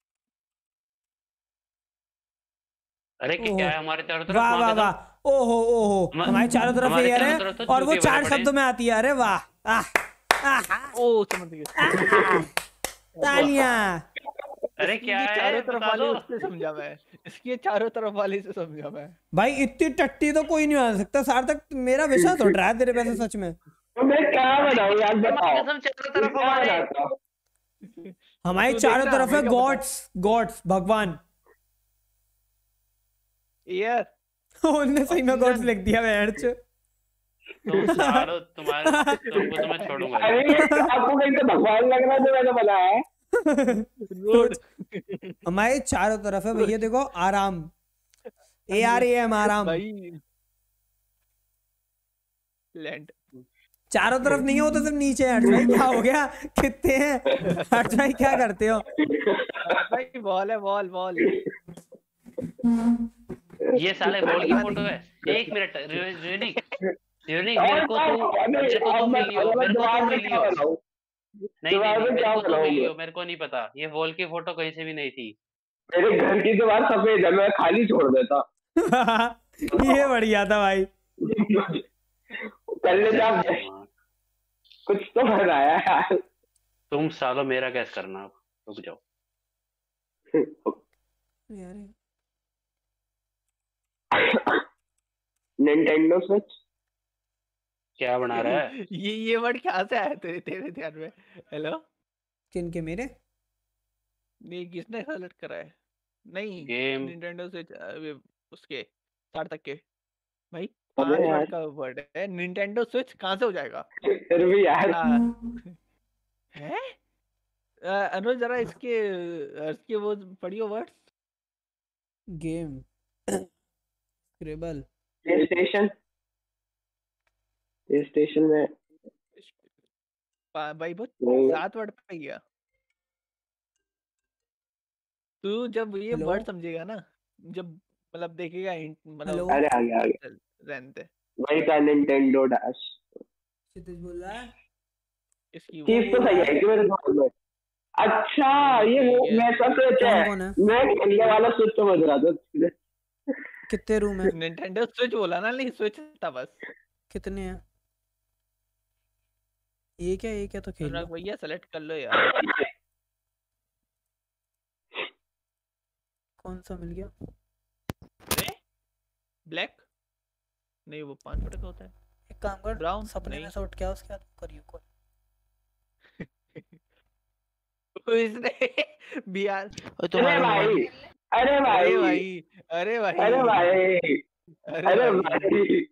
अरे
ओहो,
क्या है हमारे चारों तरफ?
वाह
वहां
वाह
पे
वाह,
तो
ओहो ओहो,
हम-
हमारे चारों तरफ
हमारे
ये
चारों
है
तरफ तो
और वो
जूते भरे
चार
पड़े
शब्दों में आती है। अरे वाह, आह, आह,
ओ समझ गया।
तालियां।
अरे
इसकी
क्या
ये
है
चारों तरफ
बता
वाले
दो।
उससे समझा मैं। इसकी ये चारों तरफ वाले से समझा मैं।
भाई इतनी टट्टी तो कोई नहीं आ सकता सार्थक, मेरा विश्वास उठ रहा है तेरे पैसे सच में।
तो मैं क्या बनाऊं यार, बताओ।
कसम चारों तरफ
क्या
हमारे।
बनाता हूं?
हमारी
तू
चारों
देखना,
तरफ
मैं
है
क्या बताऊं?
गॉड्स, गॉड्स, भगवान।
यार
उनने सही में गॉड्स लिख दिया बैंड।
तुम सारो तुम्हारे तुमको तो मैं छोड़ूंगा नहीं।
अरे ये आपको कहीं तो भगवान लग रहा है जो मैंने बनाया है।
रोड
हमारे चारों तरफ है भैया, देखो आराम, ए आर ए एम, आराम।
भाई लैंड
चारों तरफ नहीं हो तो सिर्फ नीचे है। हर्ष भाई क्या हो गया, कितने हैं हर्ष भाई, क्या करते हो?
भाई बॉल है, बॉल बॉल।
ये साले बॉल की फोटो है। एक मिनट रियली रियली मेरे को तू मेरे को तू मिलियो मेरे को तू मिलियो नहीं नहीं नहीं, मेरे को तू मिलियो, मेरे को नहीं पता ये बॉल की फोटो कहीं से भी नहीं थी।
मेरे घर की दीवार सफेद है, मैं खाली छोड़ देता।
ये बढ़िया था भाई।
पहले जब कुछ तो बनाया यार।
तुम सालो मेरा गैस करना, अब रुक जाओ।
Nintendo Switch.
क्या बना रहा है?
ये ये वर्ड कहाँ से आया तेरे तेरे ध्यान में? हेलो
किन के? मेरे
नहीं, किसने सेलेक्ट करा है? नहीं
गेम
निंटेंडो स्विच उसके सार्थक के भाई।
अबे
पांच
यार।
वर्ड का वर्ड है, निंटेंडो स्विच कहाँ से हो जाएगा?
फिर भी यार
आ, है आ, अनुज जरा इसके इसके वो पढ़ियो word.
Game, scribble,
PlayStation. PlayStation में
भाई बहुत
नहीं।
सात वर्ड पे गया। तू जब ये
हेलो?
वर्ड समझेगा ना, जब मतलब देखेगा hint,
हेलो?
मतलब
अरे आ गया आ गया,
चल, रहने दे।
वही था निंटेंडो डैश।
क्षितिज बोल रहा है।
इसकी
चीज तो सही है कि मेरे दिमाग में। अच्छा ये वो वैसा स्विच
कौन
है।
कौन है?
मैं खेलने वाला स्विच समझ रहा था।
कितने रूम है?
निंटेंडो स्विच बोला ना, नहीं स्विच था बस।
कितने हैं? एक है, एक है तो खेल लो।
अनुराग भैया सेलेक्ट कर लो यार।
कौन सा मिल गया?
अरे ब्लैक नहीं, वो पांच वर्ड का होता है।
एक काम कर,
ब्राउन
सपने
नहीं।
में से उठ के आ, उसके बाद करियो कॉल।
इसने बिहार।
ओए
अरे
तुम्हारे
भाई, अरे
अरे
भाई,
भाई अरे भाई
अरे भाई, अरे भाई,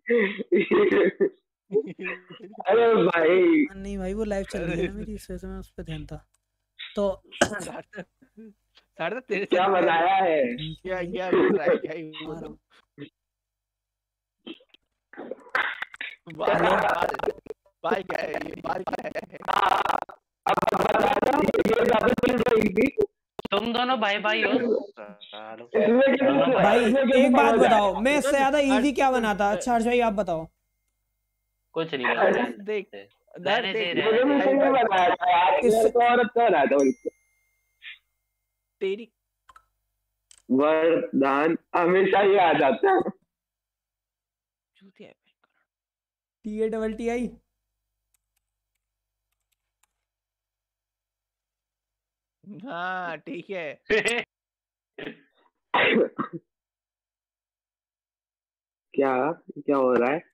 अरे भाई।
हाँ, नहीं भाई वो लाइव चल रही है ना मेरी, इस वजह से मैं उस पर ध्यान था तो।
सार्थक सार्थक तेरे
क्या
साथ
बनाया है?
क्या क्या ट्राई क्या ही वो
हाँ,
तो। बाल बाल बाल क्या है ये? बाल क्या है?
अब बता दो, ये ज्यादा चल रही थी
तुम दोनों भाई भाई हो सालो।
इसमें क्या
दोनों भाई
भाई
इसमें क्या
एक बात
समझ आया?
बताओ, मैं इससे ज्यादा इजी क्या बनाता? अच्छा हर्ष भाई आप बताओ।
कुछ नहीं
यार,
बता
देख
रहने दे
देख
मुझे भी
रहने दे।
सही बनाया था यार,
इस-
मेरे को औरत का बनाया था उनको।
तेरी
वरदान हमेशा ही आ जाता है।
चूतिया है।
T A double T I.
हाँ ठीक है।
क्या क्या हो रहा है?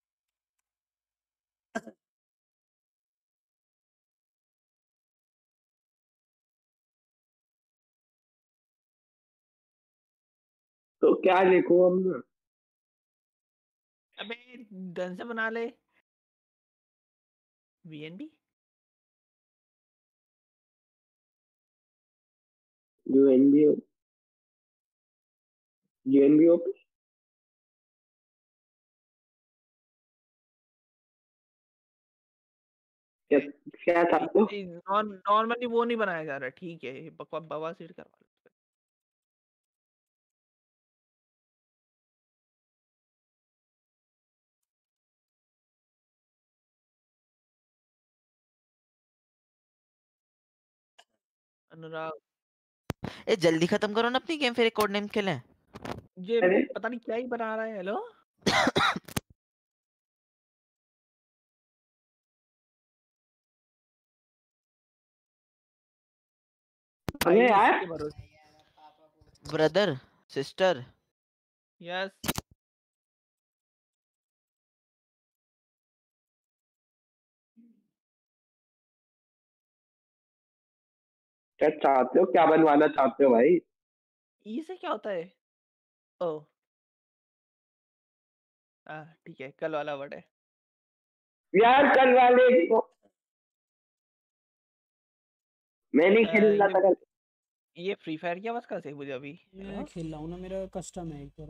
तो क्या लिखूं हम?
अबे ढंग से बना ले। वीएनबी
यूएनबी यूएनबी ओपन क्या क्या चाहते हो?
नॉर्मली वो नहीं बनाया जा रहा। ठीक है बकवास बवा सीट करवा लो। अनुराग
ए जल्दी खत्म करो ना अपनी गेम, फिर एक कोड नेम खेलें।
ये
अरे
पता नहीं क्या ही बना रहा है। हेलो भाई
अरे यार
इसके भरोसे।
ब्रदर सिस्टर
यस
क्या चाहते हो? क्या बनवाना चाहते हो भाई?
ई से क्या होता है? ओ हाँ ठीक है कल वाला वर्ड है।
यार कल वाले को मैं नहीं
अ,
खेल रहा था
ये
कल।
ये फ्री फायर की आवाज कहाँ से मुझे अभी?
मैं खेल रहा हूँ ना, मेरा कस्टम है एक तरह।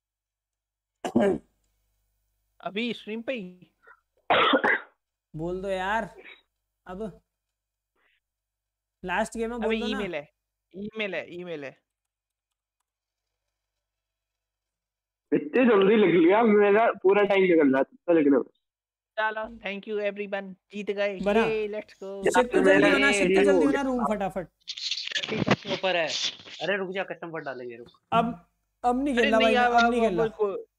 अभी स्ट्रीम पे ही।
बोल दो यार अब, लास्ट गेम में
अबे
बोल दो ना।
ईमेल है ईमेल है ईमेल है।
इतनी जल्दी लिख लिया, मेरा पूरा टाइम निकल रहा था लिखने में।
चलो थैंक यू एवरीवन, जीत गए।
बना।
ये लेट्स गो।
शिफ्ट
मेरा
जल्दी बना, शिफ्ट
ये
जल्दी
हो
बना रूम फटाफट।
ऊपर है। अरे रुक जा कस्टम पर डालेंगे रुक।
अब अब नहीं
अरे
खेलना
नहीं
भाई, मैं
यार
अब नहीं
अब-
खेलना।
अब-